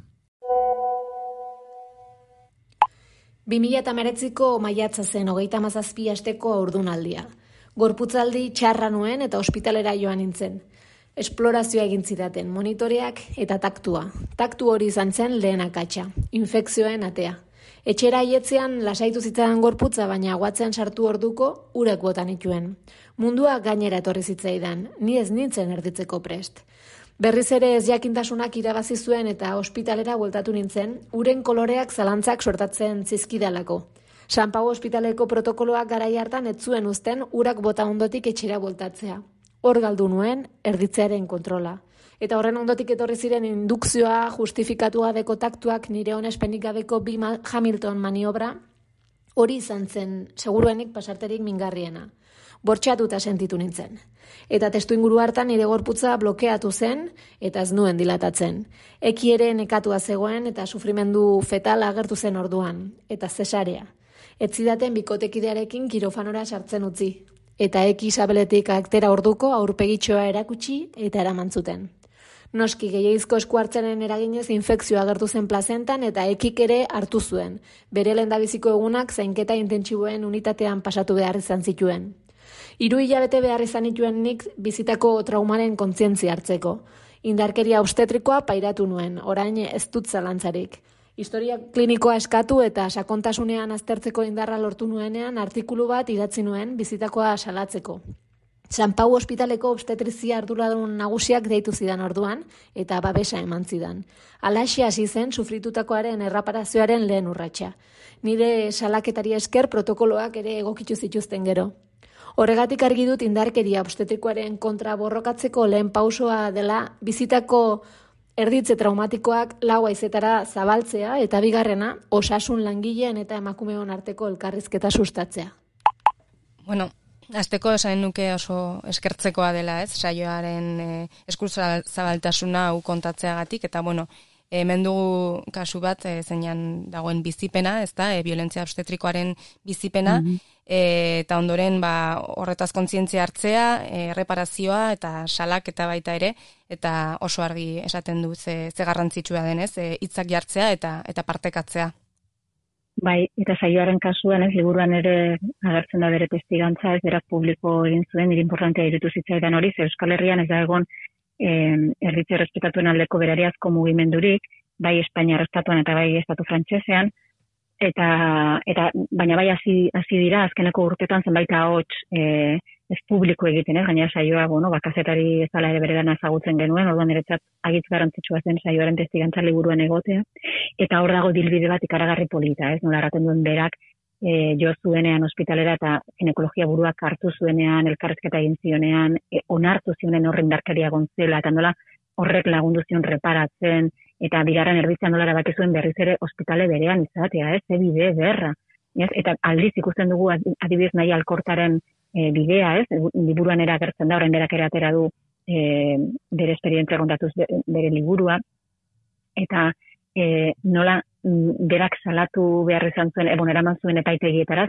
G: 2019ko maiatza zen 37 asteko haurdunaldia. Gorputzaldi txarra nuen eta ospitalera joan nintzen. Esplorazioa egin zidaten, monitoreak eta taktua. Taktu hori izan zen lehen akatsa, infekzioen atea. Etxera aietzean lasaitu zitzaidan gorputza, baina aguatzean sartu orduko urak botan ituen. Mundua gainera etorri zitzaidan, ni ez nintzen erditzeko prest. Berriz ere ez jakintasunak irabazi zuen eta ospitalera bueltatu nintzen, uren koloreak zalantzak sortatzen zizkidalako. San Pau ospitaleko protokoloak garai hartan ez zuen uzten urak bota ondotik etxera bueltatzea. Hor galdu nuen erditzearen kontrola. Eta horren ondotik etorri ziren indukzioa justifikatu gabeko taktuak nire onespenik gabeko bi Hamilton maniobra, hori izan zen seguruenik pasarterik mingarriena. Bortxatuta sentitu nintzen. Eta testuinguru hartan nire gorputza blokeatu zen eta ez nuen dilatatzen. Eki ere nekatua zegoen eta sufrimendu fetal agertu zen orduan, eta zesarea. Ez zidaten bikotekidearekin kirofanora sartzen utzi. Eta eki Isabeletik aktera orduko aurpegitxoa erakutsi eta eramantzuten. Noski gehiagizko eskuartzenen eraginez infekzioa agertu zen plazentan eta ekik ere hartu zuen. Bere lehendabiziko egunak zainketa intentsiboen unitatean pasatu behar izan zituen. 3 hilabete behar izan ituen nik bizitako traumaren kontzientzia hartzeko. Indarkeria obstetrikoa pairatu nuen, orain ez dut zalantzarik. Historia klinikoa eskatu eta sakontasunean aztertzeko indarra lortu nuenean artikulu bat idatzi nuen bizitakoa salatzeko. San Pau ospitaleko obstetrizia arduradun nagusiak deitu zidan orduan, eta babesa eman zidan. Alaxe hasi zen sufritutakoaren erraparazioaren lehen urratsa. Nire salaketari esker protokoloak ere egokitu zituzten gero. Horregatik argi dut indarkeria obstetrikoaren kontra borrokatzeko lehen pausoa dela bizitako erditze traumatikoak 4 haizetara zabaltzea, eta bigarrena, osasun langileen eta emakumeon arteko elkarrizketa sustatzea.
B: Azteko esan nuke oso eskertzekoa dela, ez? Saioaren eskurzabaltasuna hau kontatzeagatik, eta Hemen dugu kasu bat, zeinan dagoen bizipena, ez da, violentzia obstetrikoaren bizipena, eta ondoren horretaz kontzientzia hartzea, erreparazioa eta salak eta baita ere, eta oso argi esaten du ze garrantzitsua denez, hitzak jartzea eta partekatzea.
F: Bai, eta saioaren kasuan, liburuan ere agertzen da bere testigantza, berak publiko egin zuen, nire importantea irutu zitzaidan hori, ze Euskal Herrian ez da egon erritze errespetatuen aldeko berariazko mugimendurik, bai Espainiar estatuan eta bai estatu frantsesean, eta baina bai hasi dira azkeneko urtetan zenbait ahots ez publiko egiten, gainera saioa, kazetari ez dela ere beredan ezagutzen genuen, orduan niretzat agitz garrantzitsua zen saioaren testigantza liburuan egotea, eta hor dago dilbide bat ikaragarri polita, nola erraten duen berak, jo zuenean ospitalera eta ginekologia buruak hartu zuenean, elkarrizketa egin zionean, onartu zionen horren indarkeria gontzela, eta nola horrek lagundu zion reparatzen, eta bigarren erditzen nola erabaki zuen berriz ere ospitale berean izatea, ze bide berra. Eta aldiz ikusten dugu adibidez nahi alkortaren bidea, liburuan era agertzen da, orain berak ere atera du bere esperientzia kontatuz bere liburua, eta nola berak salatu behar izan zuen, eraman zuen epaitegietara,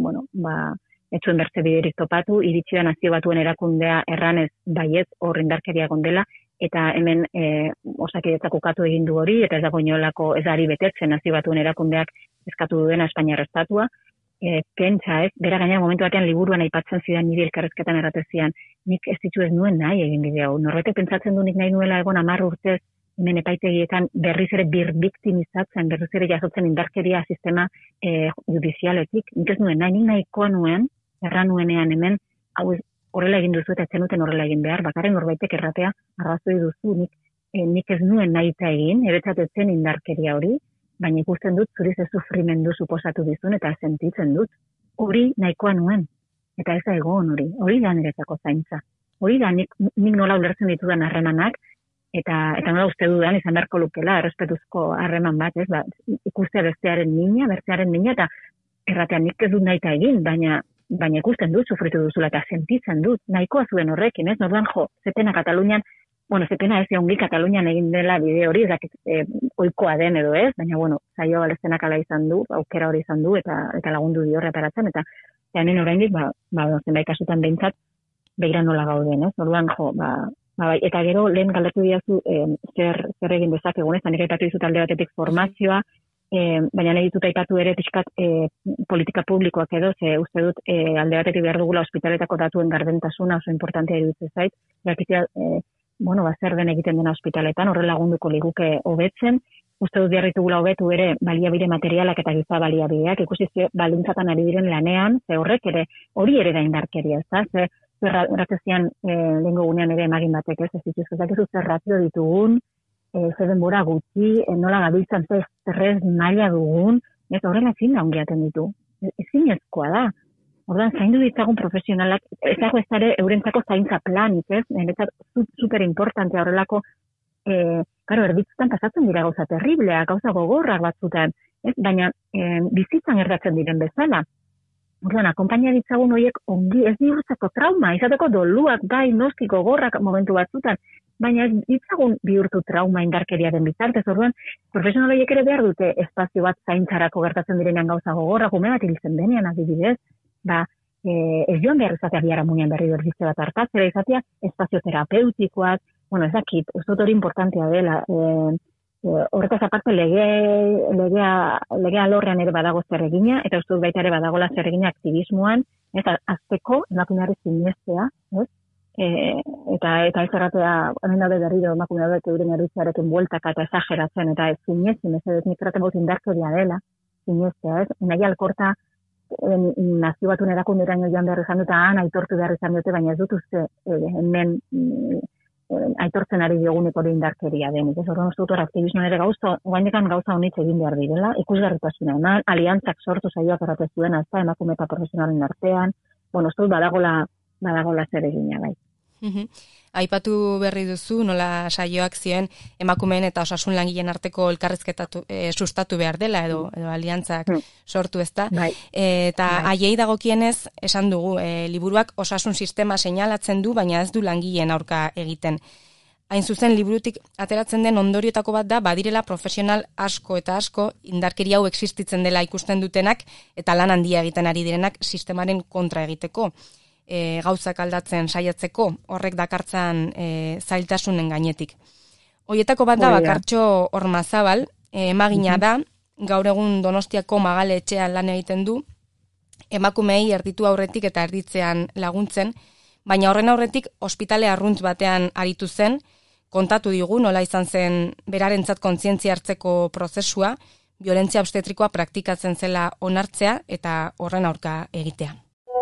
F: ez zuen bertze biderik topatu, iritsi da Nazio Batuen erakundea erranez baiez hor indarkeria gondela, eta hemen Osakidetzak ukatu egin du hori, eta ez dago inolako ez ari betetzen Nazio Batuen erakundeak eskatu duena Espainiar estatua, pentsa bera gaina momentu batean liburuan aipatzen zidan nire elkarrezketan erratezian, nik ez ditu ez nuen nahi egin bidea hau, norbete pentsatzen du nik nahi nuela egon 10 urtez, hemen epaitegietan berriz ere birbiktimizatzen, berriz ere jasotzen indarkeria sistema judizialetik, nik ez nuen nahi, nik nahikoa nuen, erran nuenean hemen, hau horrela egin duzu eta zenuten horrela egin behar, bakarren norbaitek erratea arrazoi duzu, nik ez nuen nahi eta egin, eretzatetzen indarkeria hori, baina ikusten dut zuriz ez sufrimendu suposatu dizun eta sentitzen dut. Hori nahikoa nuen, eta ez da egon hori da niretzako zaintza. Hori da nik nola ulertzen ditudan harremanak, eta nola uste dudan izan beharko lukela, errespetuzko harreman bat, ikustea bestearen mina, eta erratean nik ez dut nahi eta egin, baina ikusten dut, sufritu duzula, eta sentitzen dut, nahikoa zuen horrekin, orduan zetena Katalunian, zetena ez ongi Katalunian egin dela bide hori, oikoa den edo ez, baina, saio balestenak ala izan du, aukera hori izan du, eta lagundu dio reparatzen, eta hemen oraindik, zenbait kasutan behintzat, begira nola gauden, orduan, eta gero, lehen galdetu diazu, zer egin dezakegun, nik aipatu dizut alde batetik formazioa, baina nahi ditut aipatu ere pixkat politika publikoak edo, ze uste dut alde batetik behar dugula ospitaletako datuen gardentasuna oso importantea iruditzen zait, jakitea, zer den egiten dena ospitaletan, horre lagunduko liguke hobetzen, uste dut beharritugula hobetu ere baliabide materialak eta giza baliabideak, ikusi balintzatan ari diren lanean, ze horrek ere, hori ere da indarkeria, ze erratzezian lehengo gunean ere emagin batek, ez dituzko, zer ratio ditugun, ze denbora gutxi, nola gabiltzan zerrez maila dugun, ez horrela ezin da ongiaten ditu, ezin ezkoa da. Orduan, zaindu ditzagun profesionalak, ezago ez dara eurentzako zaintza planik, ez? Niretzat superimportantea horrelako, erditzutan pasatzen dira gauza terribleak, gauza gogorrak batzutan, ez? Baina bizitzan gertatzen diren bezala. Orduan, akompainia ditzagun horiek ongi, ez bihurtzeko trauma, izateko doluak, bai, noski gogorrak momentu batzutan, baina ez ditzagun bihurtu trauma indarkeriaren bitartez. Orduan, profesional horiek ere behar dute espazio bat zaintzarako gertatzen direnean gauza gogorrak, ume bat hiltzen denean adibidez, ez joan behar izatea biara munean berri berbizte bat hartatzera izatea, espazio terapeutikoak, ez dakit, uste dut hori importantea dela, horretaz aparte legea alorrean ere badago zer egina, eta uste dut baita ere badagola zer egina aktivismoan, eta azteko emakumeari sinestea, eta ez erratea, hemen daude berriro emakumeari euren erritzearekin bueltaka eta esageratzen, eta ez sinesi, ez nik erraten baut indarkeria dela, sinestea, nahi alkorta, Nazio Batuen erakunderaino joan behar izan dut, aitortu behar izan dute, baina ez dut uste hemen aitortzen ari diogunik hori indarkeria denik. Ez horren uste dut aktivismoan ere gauza honitz egin behar direla, ikusgarritasuna eman, aliantzak sortu saioak erratez duena, ez da, emakume eta profesionalen artean, uste dut badagola zer egina bai.
B: Aipatu berri duzu, nola saioak zioen emakumeen eta osasun langileen arteko elkarrizketa sustatu behar dela edo aliantzak sortu ezta. Eta haiei dagokienez esan dugu, liburuak osasun sistema seinalatzen du, baina ez du langileen aurka egiten. Hain zuzen, liburutik ateratzen den ondorioetako bat da, badirela profesional asko eta asko indarkeria hau existitzen dela ikusten dutenak, eta lan handia egiten ari direnak sistemaren kontra egiteko. Gauzak aldatzen saiatzeko, horrek dakartzan zailtasunen gainetik. Hoietako bat da, Bakartxo Ormazabal, emagina da, gaur egun Donostiako Magale etxean lan egiten du, emakumeei erditu aurretik eta erditzean laguntzen, baina horren aurretik ospitale arrunt batean aritu zen, kontatu digu nola izan zen berarentzat kontzientzia hartzeko prozesua, violentzia obstetrikoa praktikatzen zela onartzea eta horren aurka egitea.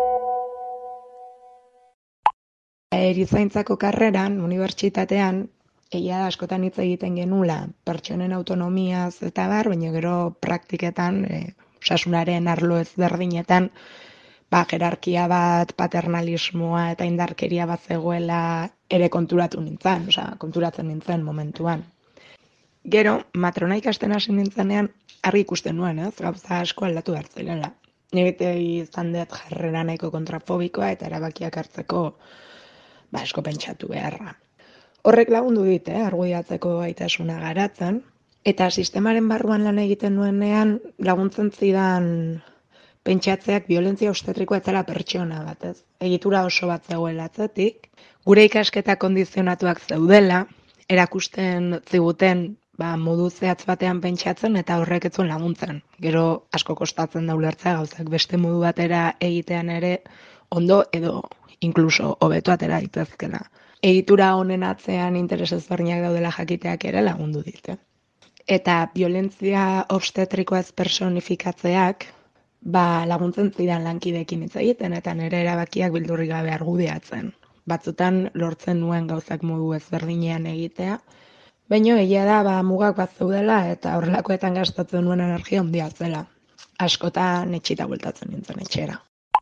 H: Erizaintzako karreran, unibertsitatean, egia da askotan hitz egiten genula pertsonen autonomiaz eta baina gero praktiketan, osasunaren arlo ezberdinetan, jerarkia bat, paternalismoa eta indarkeria bat zegoela ere konturatzen nintzen momentuan. Gero, matrona ikasten hasi nintzenean, argi ikusten nuen, gauza asko aldatu behar zirela. Nire izan dut jarrera nahiko kontrafobikoa eta erabakiak hartzeko asko pentsatu beharra. Horrek lagundu dit, argudiatzeko gaitasuna garatzen, eta sistemaren barruan lan egiten nuenean laguntzen zidan pentsatzeak violentzia obstetrikoa ez zela pertsona bat, ez? Egitura oso bat zegoela atzetik, gure ikasketa kondizionatuak zeudela, erakusten ziguten modu zehatz batean pentsatzen eta horrek ez zuen laguntzen. Gero asko kostatzen da ulertzea gauzak beste modu batera egitean ere ondo edo inkluso hobeto atera daitezkeela. Egitura honen atzean interes ezberdinak daudela jakiteak ere lagundu dit. Eta violentzia obstetrikoa ez personifikatzeak laguntzen zidan lankideekin hitz egiten eta nire erabakiak beldurrik gabe argudiatzen. Batzutan lortzen nuen gauzak modu ezberdinean egitea, baina egia da mugak bat zeudela eta horrelakoetan gastatzen nuen energia handia zela. Askotan etxita bueltatzen nintzen etxera.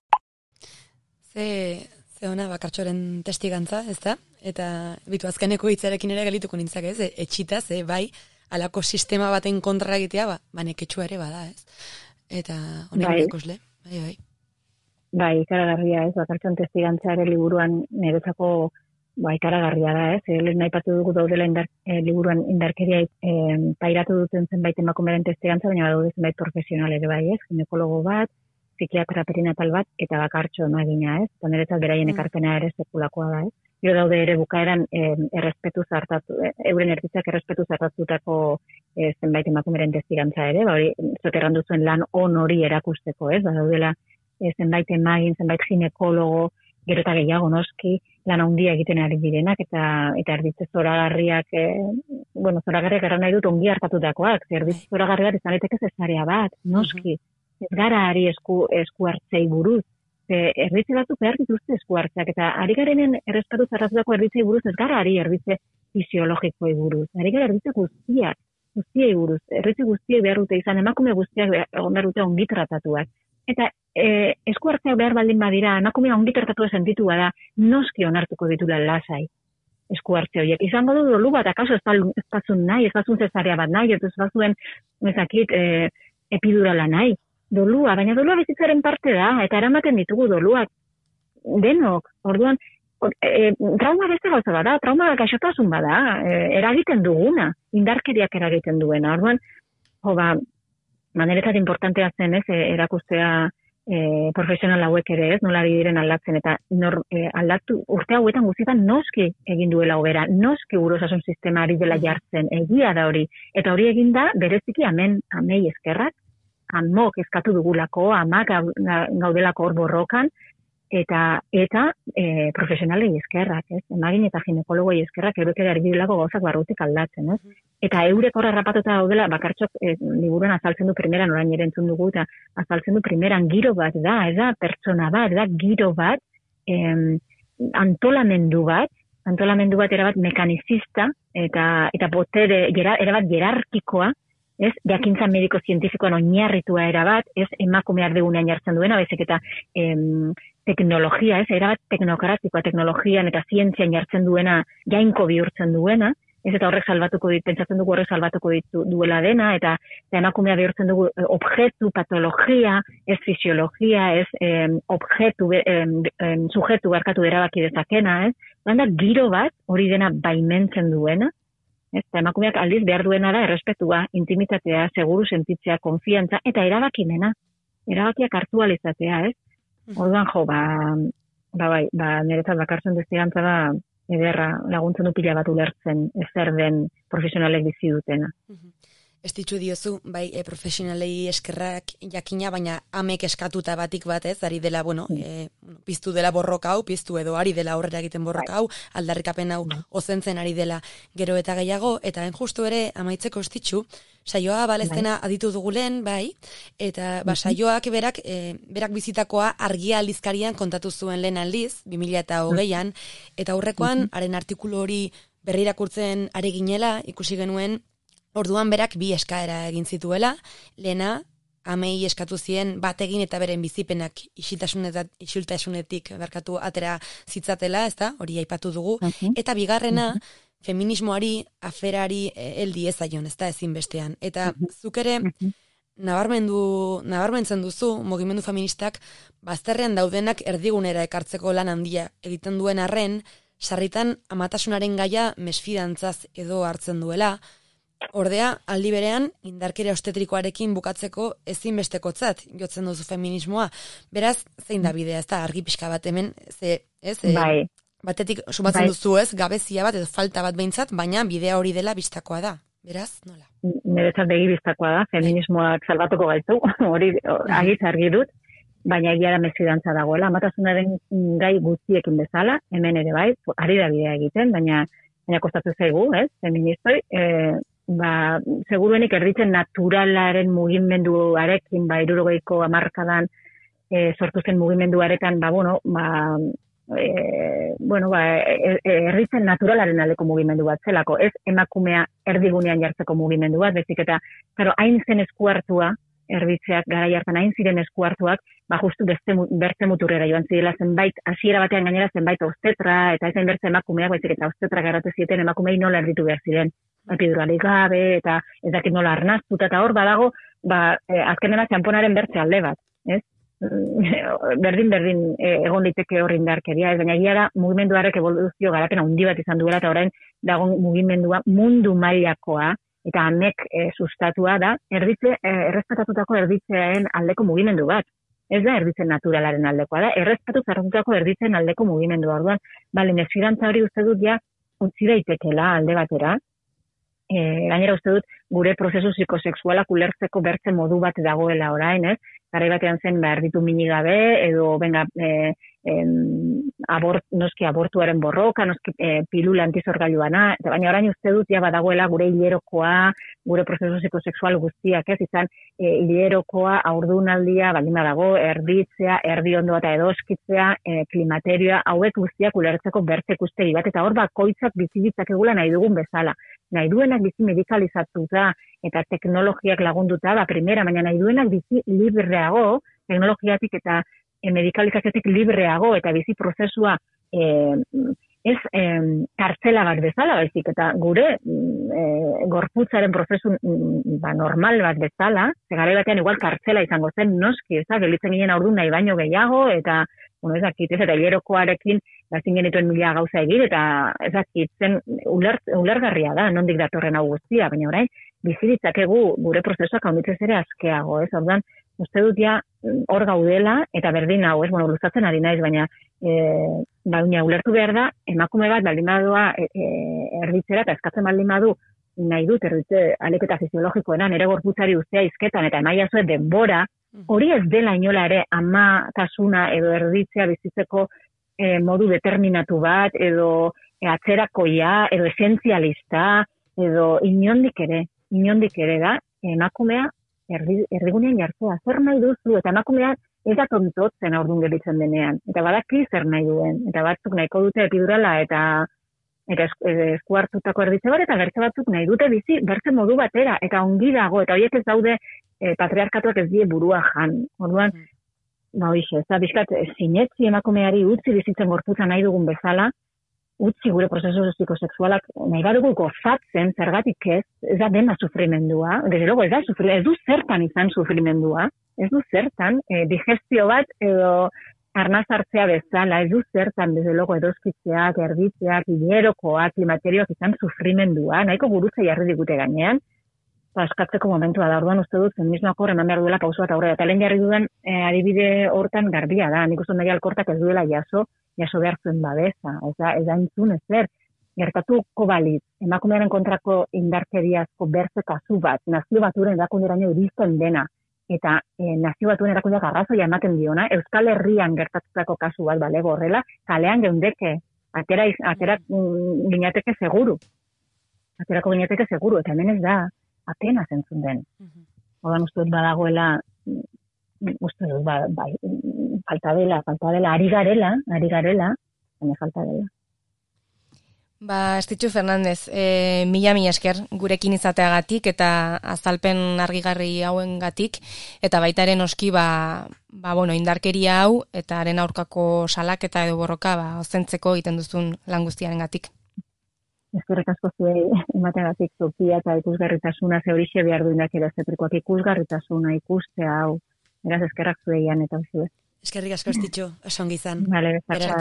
A: Ze ona Bakartxoren testigantza, ez da? Eta bitu azkeneko hitzarekin ere gelituko nintzak, ez? Etxita, bai, alako sistema baten kontra egitea, neketxua ere bada, ez? Eta honen ikusle, bai.
F: Bai, ikaragarria, ez? Bakartxon testigantza ere liburuan niretzako ikaragarria da, ez? Lehen aipatu dugu daudela liburuan indarkeria pairatu duten zenbait emakumeren testigantza, baina daude zenbait profesional ere bai, ez? Ginekologo bat, psikiatra perinatal bat, eta Bakartxo emagina, ez? Eta niretzat beraien ekarpena ere sekulakoa da, ez? Gero daude ere bukaeran euren erditzak errespetu zartatutako zenbait emakumeren testigantza ere, hori zoterran duzuen lan hori erakusteko, ez? Daudela zenbait emagin, zenbait ginekologo, gero eta gehiago noski, lan handia egiten ari direnak, eta erditze zoragarriak, zoragarriak erran nahi dut ongi hartatutakoak, erditze zoragarriak izan daiteke zesarea bat, noski, ez gara ari esku hartzei buruz, erditze batzuk behar dituzte esku hartzeak, eta ari garenen errespatu zarratutako erditzei buruz, ez gara ari erditze fisiologikoi buruz, ari gara erditze guztiei buruz, erditze guztiei behar dute izan, emakume guztiak behar dute ongi tratatuak. Eta esku hartzeak behar baldin badira, emakumea ongi tratatu sentitu bada, noski onartuko ditula lasai esku hartze horiek. Izango du dolu bat, akaso ez bazun nahi, ez bazun zesarea bat nahi, ez bazuen epidurala nahi. Dolua, baina dolua bizitzaren parte da, eta eramaten ditugu doluak denok. Orduan, trauma beste gauza bada, trauma gaixotasun bada, eragiten duguna, indarkeriak eragiten duena. Orduan, niretzat importantea zen, ez, erakustea profesional hauek ere, ez, nola diren aldatzen, eta aldatu urte hauetan guztietan noski egin duela hobera, noski osasun sistema ari dela jartzen, egia da hori, eta hori egin da bereziki amei eskerrak, amok eskatu dugulako, amak gaudelako hor borrokan, eta profesionalei eskerrak, ez? Emagin eta ginekologoi eskerrak eurek ere ari direlako gauzak barrutik aldatzen, ez? Eta eurek horra rapatuta daudela, Bakartxok liburuan azaltzen du primeran, orain ere entzun dugu, eta azaltzen du primeran giro bat da, ez da pertsona bat, da giro bat, antolamendu bat erabat mekanizista, eta botere, erabat jerarkikoa, ez, jakintza mediko-zientifikoan oinarritua erabat, ez, emakumeak degunean jartzen duena, baizik eta teknologia, ez, erabat teknokratikoa teknologian eta zientzian jartzen duena, jainko bihurtzen duena, ez eta horrek salbatuko pentsatzen dugu horrek salbatuko duela dena, eta emakumea bihurtzen dugu objektu, patologia, ez fisiologia, ez sujetu barkatu erabaki dezakena, ez? Da giro bat hori dena baimentzen duena, ez? Emakumeak aldiz behar duena da errespetua, intimitatea, seguru sentitzea, konfiantza, eta erabakimena, erabakiak hartu alizatea, ez? Orduan niretzat bakartzen destigantza da, ederra laguntzen du pila bat ulertzen ezer den profesionalek bizi dutena.
A: Ez ditzu diozu, bai, profesionalei eskerrak jakina, baina amek eskatuta batik batez, ari dela, piztu dela borroka hau, piztu edo ari dela aurrera egiten borroka hau, aldarrikapen hau ozentzen ari dela gero eta gehiago, eta justu ere amaitzeko estitzu, saioa baleztena aditu dugu lehen, bai, eta saioak berak bizitakoa Argia aldizkarian kontatu zuen lehen aldiz, 2020an, eta aurrekoan, haren artikulu hori berri irakurtzen ari ginela, ikusi genuen, orduan berak 2 eskaera egin zituela, lehena, amei eskatu zien bat egin eta beren bizipenak isiltasunetik berkatu atera zitzatela, ezta, hori aipatu dugu, eta bigarrena, feminismoari, aferari heldi ezaion, ezta, ezinbestean. Eta zuk ere, nabarmentzen duzu, mugimendu feministak, bazterrean daudenak erdigunera ekartzeko lan handia egiten duen arren, sarritan amatasunaren gaia mesfidantzaz edo hartzen duela, ordea, aldi berean, indarkeria obstetrikoarekin bukatzeko ezinbestekotzat jotzen duzu feminismoa. Beraz, zein da bidea, ez da, argi pixka bat hemen,
F: Bai.
A: Batetik sumatzen duzu ez, gabezia bat edo falta bat behintzat, baina bidea hori dela bistakoa da. Beraz, nola?
F: Niretzat begi bistakoa da, feminismoak salbatuko gaitu, hori argi dut, baina egia da mesfidantza dagoela. Amatasunaren gai guztiekin bezala, hemen ere bai, ari da bidea egiten, baina kostatu zaigu, ez, feministoi, seguruenik erditzen naturalaren mugimenduarekin, 60ko hamarkadan sortu zen mugimenduaretan, erditzen naturalaren aldeko mugimendu bat zelako, ez emakumea erdigunean jartzeko mugimendu bat, bezik eta, hain zen eskuartua, erditzeak garai hartan hain ziren eskuartuak, justu bertze muturrera joan zirela zenbait, hasiera batean gainera zenbait obstetra, eta ezain bertze emakumeak, baizik eta obstetra garratu zieten emakumei nola erditu behar ziren. Epiduralik gabe, eta ez dakit nola arnaztuta, eta hor badago, azkenena txamponaren bertze alde bat, ez? Berdin egon liteke hor indarkeria, baina egia da mugimenduarek evoluzio garapena handi bat izan duela, eta orain dago mugimendua mundu mailakoa, eta amek sustatua da, errespetatutako erditzearen aldeko mugimendu bat. Ez da erditzen naturalaren aldekoa da, errespetatu zarratutako erditzen aldeko mugimendua. Orduan, mesfidantza hori uste dut ja utzi daitekela alde batera, gainera uste dut gure prozesu psikosexualak ulertzeko bertze modu bat dagoela orain, ez? Garai batean zen erditu mini gabe, edo noski abortuaren borroka, noski pilula antizorgailuana, baina orain uste dut ja badagoela gure hilerokoa, gure prozesu psikosexual guztiak, ez? Izan hilerokoa, haurdunaldia, baldin badago, erditzea, erdi ondoa eta edoskitzea, klimaterioa, hauek guztiak ulertzeko bertze ikustegi bat, eta hor bakoitzak bizi ditzakegula nahi dugun bezala. Nahi duenak bizi medikalizatuta eta teknologiak lagunduta, primera, baina nahi duenak bizi libreago, teknologiatik eta medikalizaziotik libreago, eta bizi prozesua ez kartzela bat bezala, baizik, eta gure gorputzaren prozesu normal bat bezala, garai batean igual kartzela izango zen, noski, gelitzen ginen aurdu nahi baino gehiago, eta eta hilerokoarekin ezin genituen 1000 gauza egin, eta ezakitzen ulergarria da, nondik datorren hau guztia, baina orain, bizi ditzakegu gure prozesuak handitzez ere askeago, ez? Orduan, uste dut ja hor gaudela, eta berdin hau, ez? Luzatzen ari naiz, baina ulertu behar da, emakume bat baldin badoa erditzera, eta eskatzen baldin badu, nahi dut erditze aliketa fisiologikoena, nire gorputzari ustea izketan, eta emaia zuen denbora, hori ez dela inola ere amatasuna edo erditzea bizitzeko modu determinatu bat, edo atzerakoia, edo esentzialista, edo inondik ere da, emakumea erdigunean jartzea, zer nahi duzu, eta emakumea ez da tontotzen aurdun gelitzen denean, eta badaki zer nahi duen, eta batzuk nahiko dute epidurala, eta esku hartutako erditze bat, eta bertze batzuk nahi dute bizi, bertze modu batera, eta ongi dago, eta horiek ez daude patriarkatuak ez die burua jan. Orduan, ez da, bizkat, sinetzi emakumeari utzi bizitzen gorputza nahi dugun bezala, utzi gure prozesu psikosexualak nahi badugu gozatzen, zergatik ez da dena sufrimendua, desde luego ez du zertan izan sufrimendua, ez du zertan, digestio bat edo arnaz hartzea bezala, ez du zertan, desde luego edoskitzeak, erditzeak, hilerokoak, klimaterioak izan sufrimendua, nahiko gurutza jarri digute gainean, askatzeko momentua da, orduan uste dut, feminismoak eman behar duela pausu bat aurrera, eta lehen jarri dudan adibide hortan garbia da, nik uste nahi alkortak ez duela jaso behar zuen babesa, ez da entzun ezer, gertatuko balitz, emakumearen kontrako indarkeriazko berze kasu bat, nazio baturen erakunderaino iristen dena, eta nazio batuen erakundeak arrazoia ematen diona, Euskal Herrian gertatutako kasu bat balego horrela, kalean geundeke, atera ginateke seguru, eta hemen ez da, apenas entzun den. Odan uste dut badagoela, uste dut, falta dela, ari garela, baina falta dela.
B: Estitxu Fernandez, mila esker gurekin izateagatik eta azalpen argigarri hauengatik, eta baita ere noski, indarkeria hau eta haren aurkako salaketa edo borroka ozentzeko egiten duzun lan guztiarengatik.
F: Eskerrik asko zuei emateagatik tokia eta ikusgarritasuna, ze horixe behar du indarkeria obstetrikoak, ikusgarritasuna, ikustea hau. Beraz, eskerrak zueian eta hori.
A: Eskerrik asko Estitxu, oso ongi izan.
F: Vale,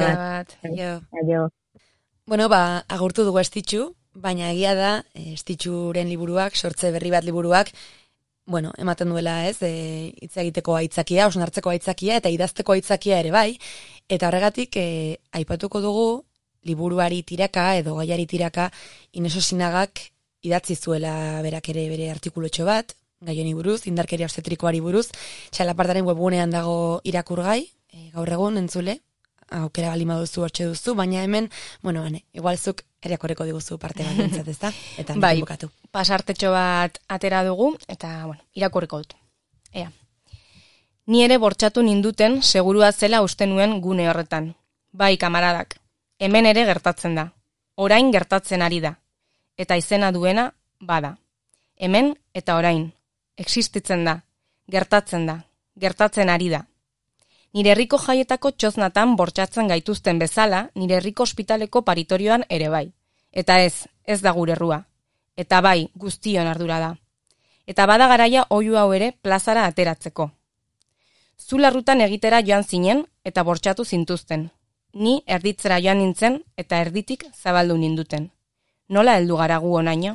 B: Aio.
A: Bueno, agurtu dugu Estitxu, baina egia da, Estitxuren liburuak, sortze berri bat liburuak, ematen duela ez, hitz egiteko aitzakia, osnartzeko aitzakia, eta idazteko aitzakia ere bai, eta horregatik, aipatuko dugu, liburuari tiraka edo gaiari tiraka Ines Osinagak idatzi zuela berak ere bere artikulutxo bat, gai honi buruz, indarkeria obstetrikoari buruz, Txalapartaren webgunean dago irakurgai, gaur egun entzule, aukera balima duzu hortxe duzu, baina hemen, igual zuk eriakoreko diguzu parte bat dintzat, ez da? Eta nekin bukatu.
B: Pasartetxo bat atera dugu, eta, irakurriko dut. Ea. Ni ere bortxatu ninduten segurua zela uste nuen gune horretan. Bai, kamaradak. Hemen ere gertatzen da. Orain gertatzen ari da. Eta izena duena, bada. Hemen eta orain. Existitzen da. Gertatzen ari da. Nire herriko jaietako txoznatan bortxatzen gaituzten bezala, nire herriko ospitaleko paritorioan ere bai. Eta ez da gure errua. Eta bai, guztion ardura da. Eta bada garaia oihu hau ere plazara ateratzeko. Zu larrutan egitera joan zinen eta bortxatu zintuzten. Ni erditzera joan nintzen eta erditik zabaldu ninduten. Nola heldu gara gu honaino?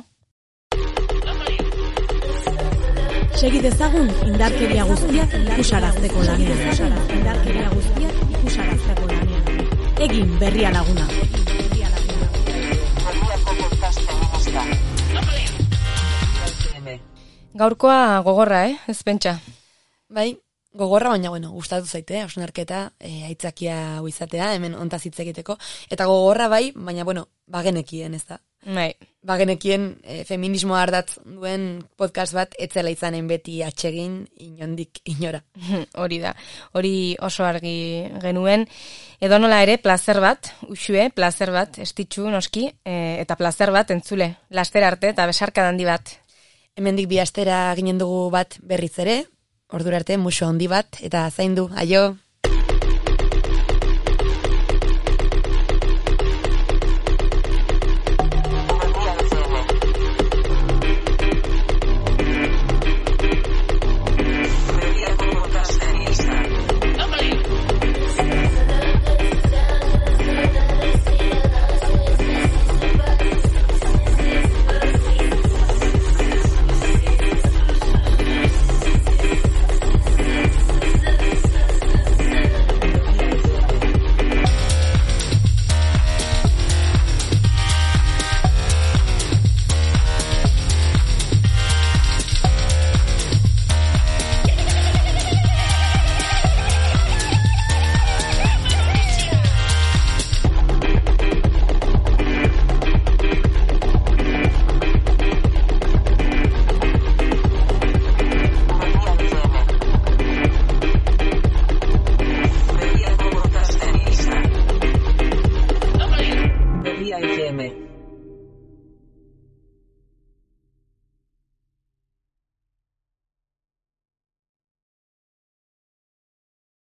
G: Segi dezagun indarkeria guztiak ikusarazteko lanean. Egin Berria Laguna.
B: Gaurkoa gogorra, ez pentsa?
A: Bai, gogorra, baina, gustatu zaite, hausnarketa, aitzakia izatea, hemen ontaz hitz egiteko. Eta gogorra bai, baina, bagenekien, ez da?
B: Bai.
A: Bagenekien feminismoa ardatz duen podcast bat, etzela izanen beti atsegin inondik inora.
B: Hori da, hori oso argi genuen. Edo nola ere, plazer bat, uxue, plazer bat, Estitxu noski, eta plazer bat entzule, laster arte eta besarka handi bat.
A: Hemendik bi astera ginen dugu bat berriz ere, ordura arte musu handi bat, eta zaindu, aio!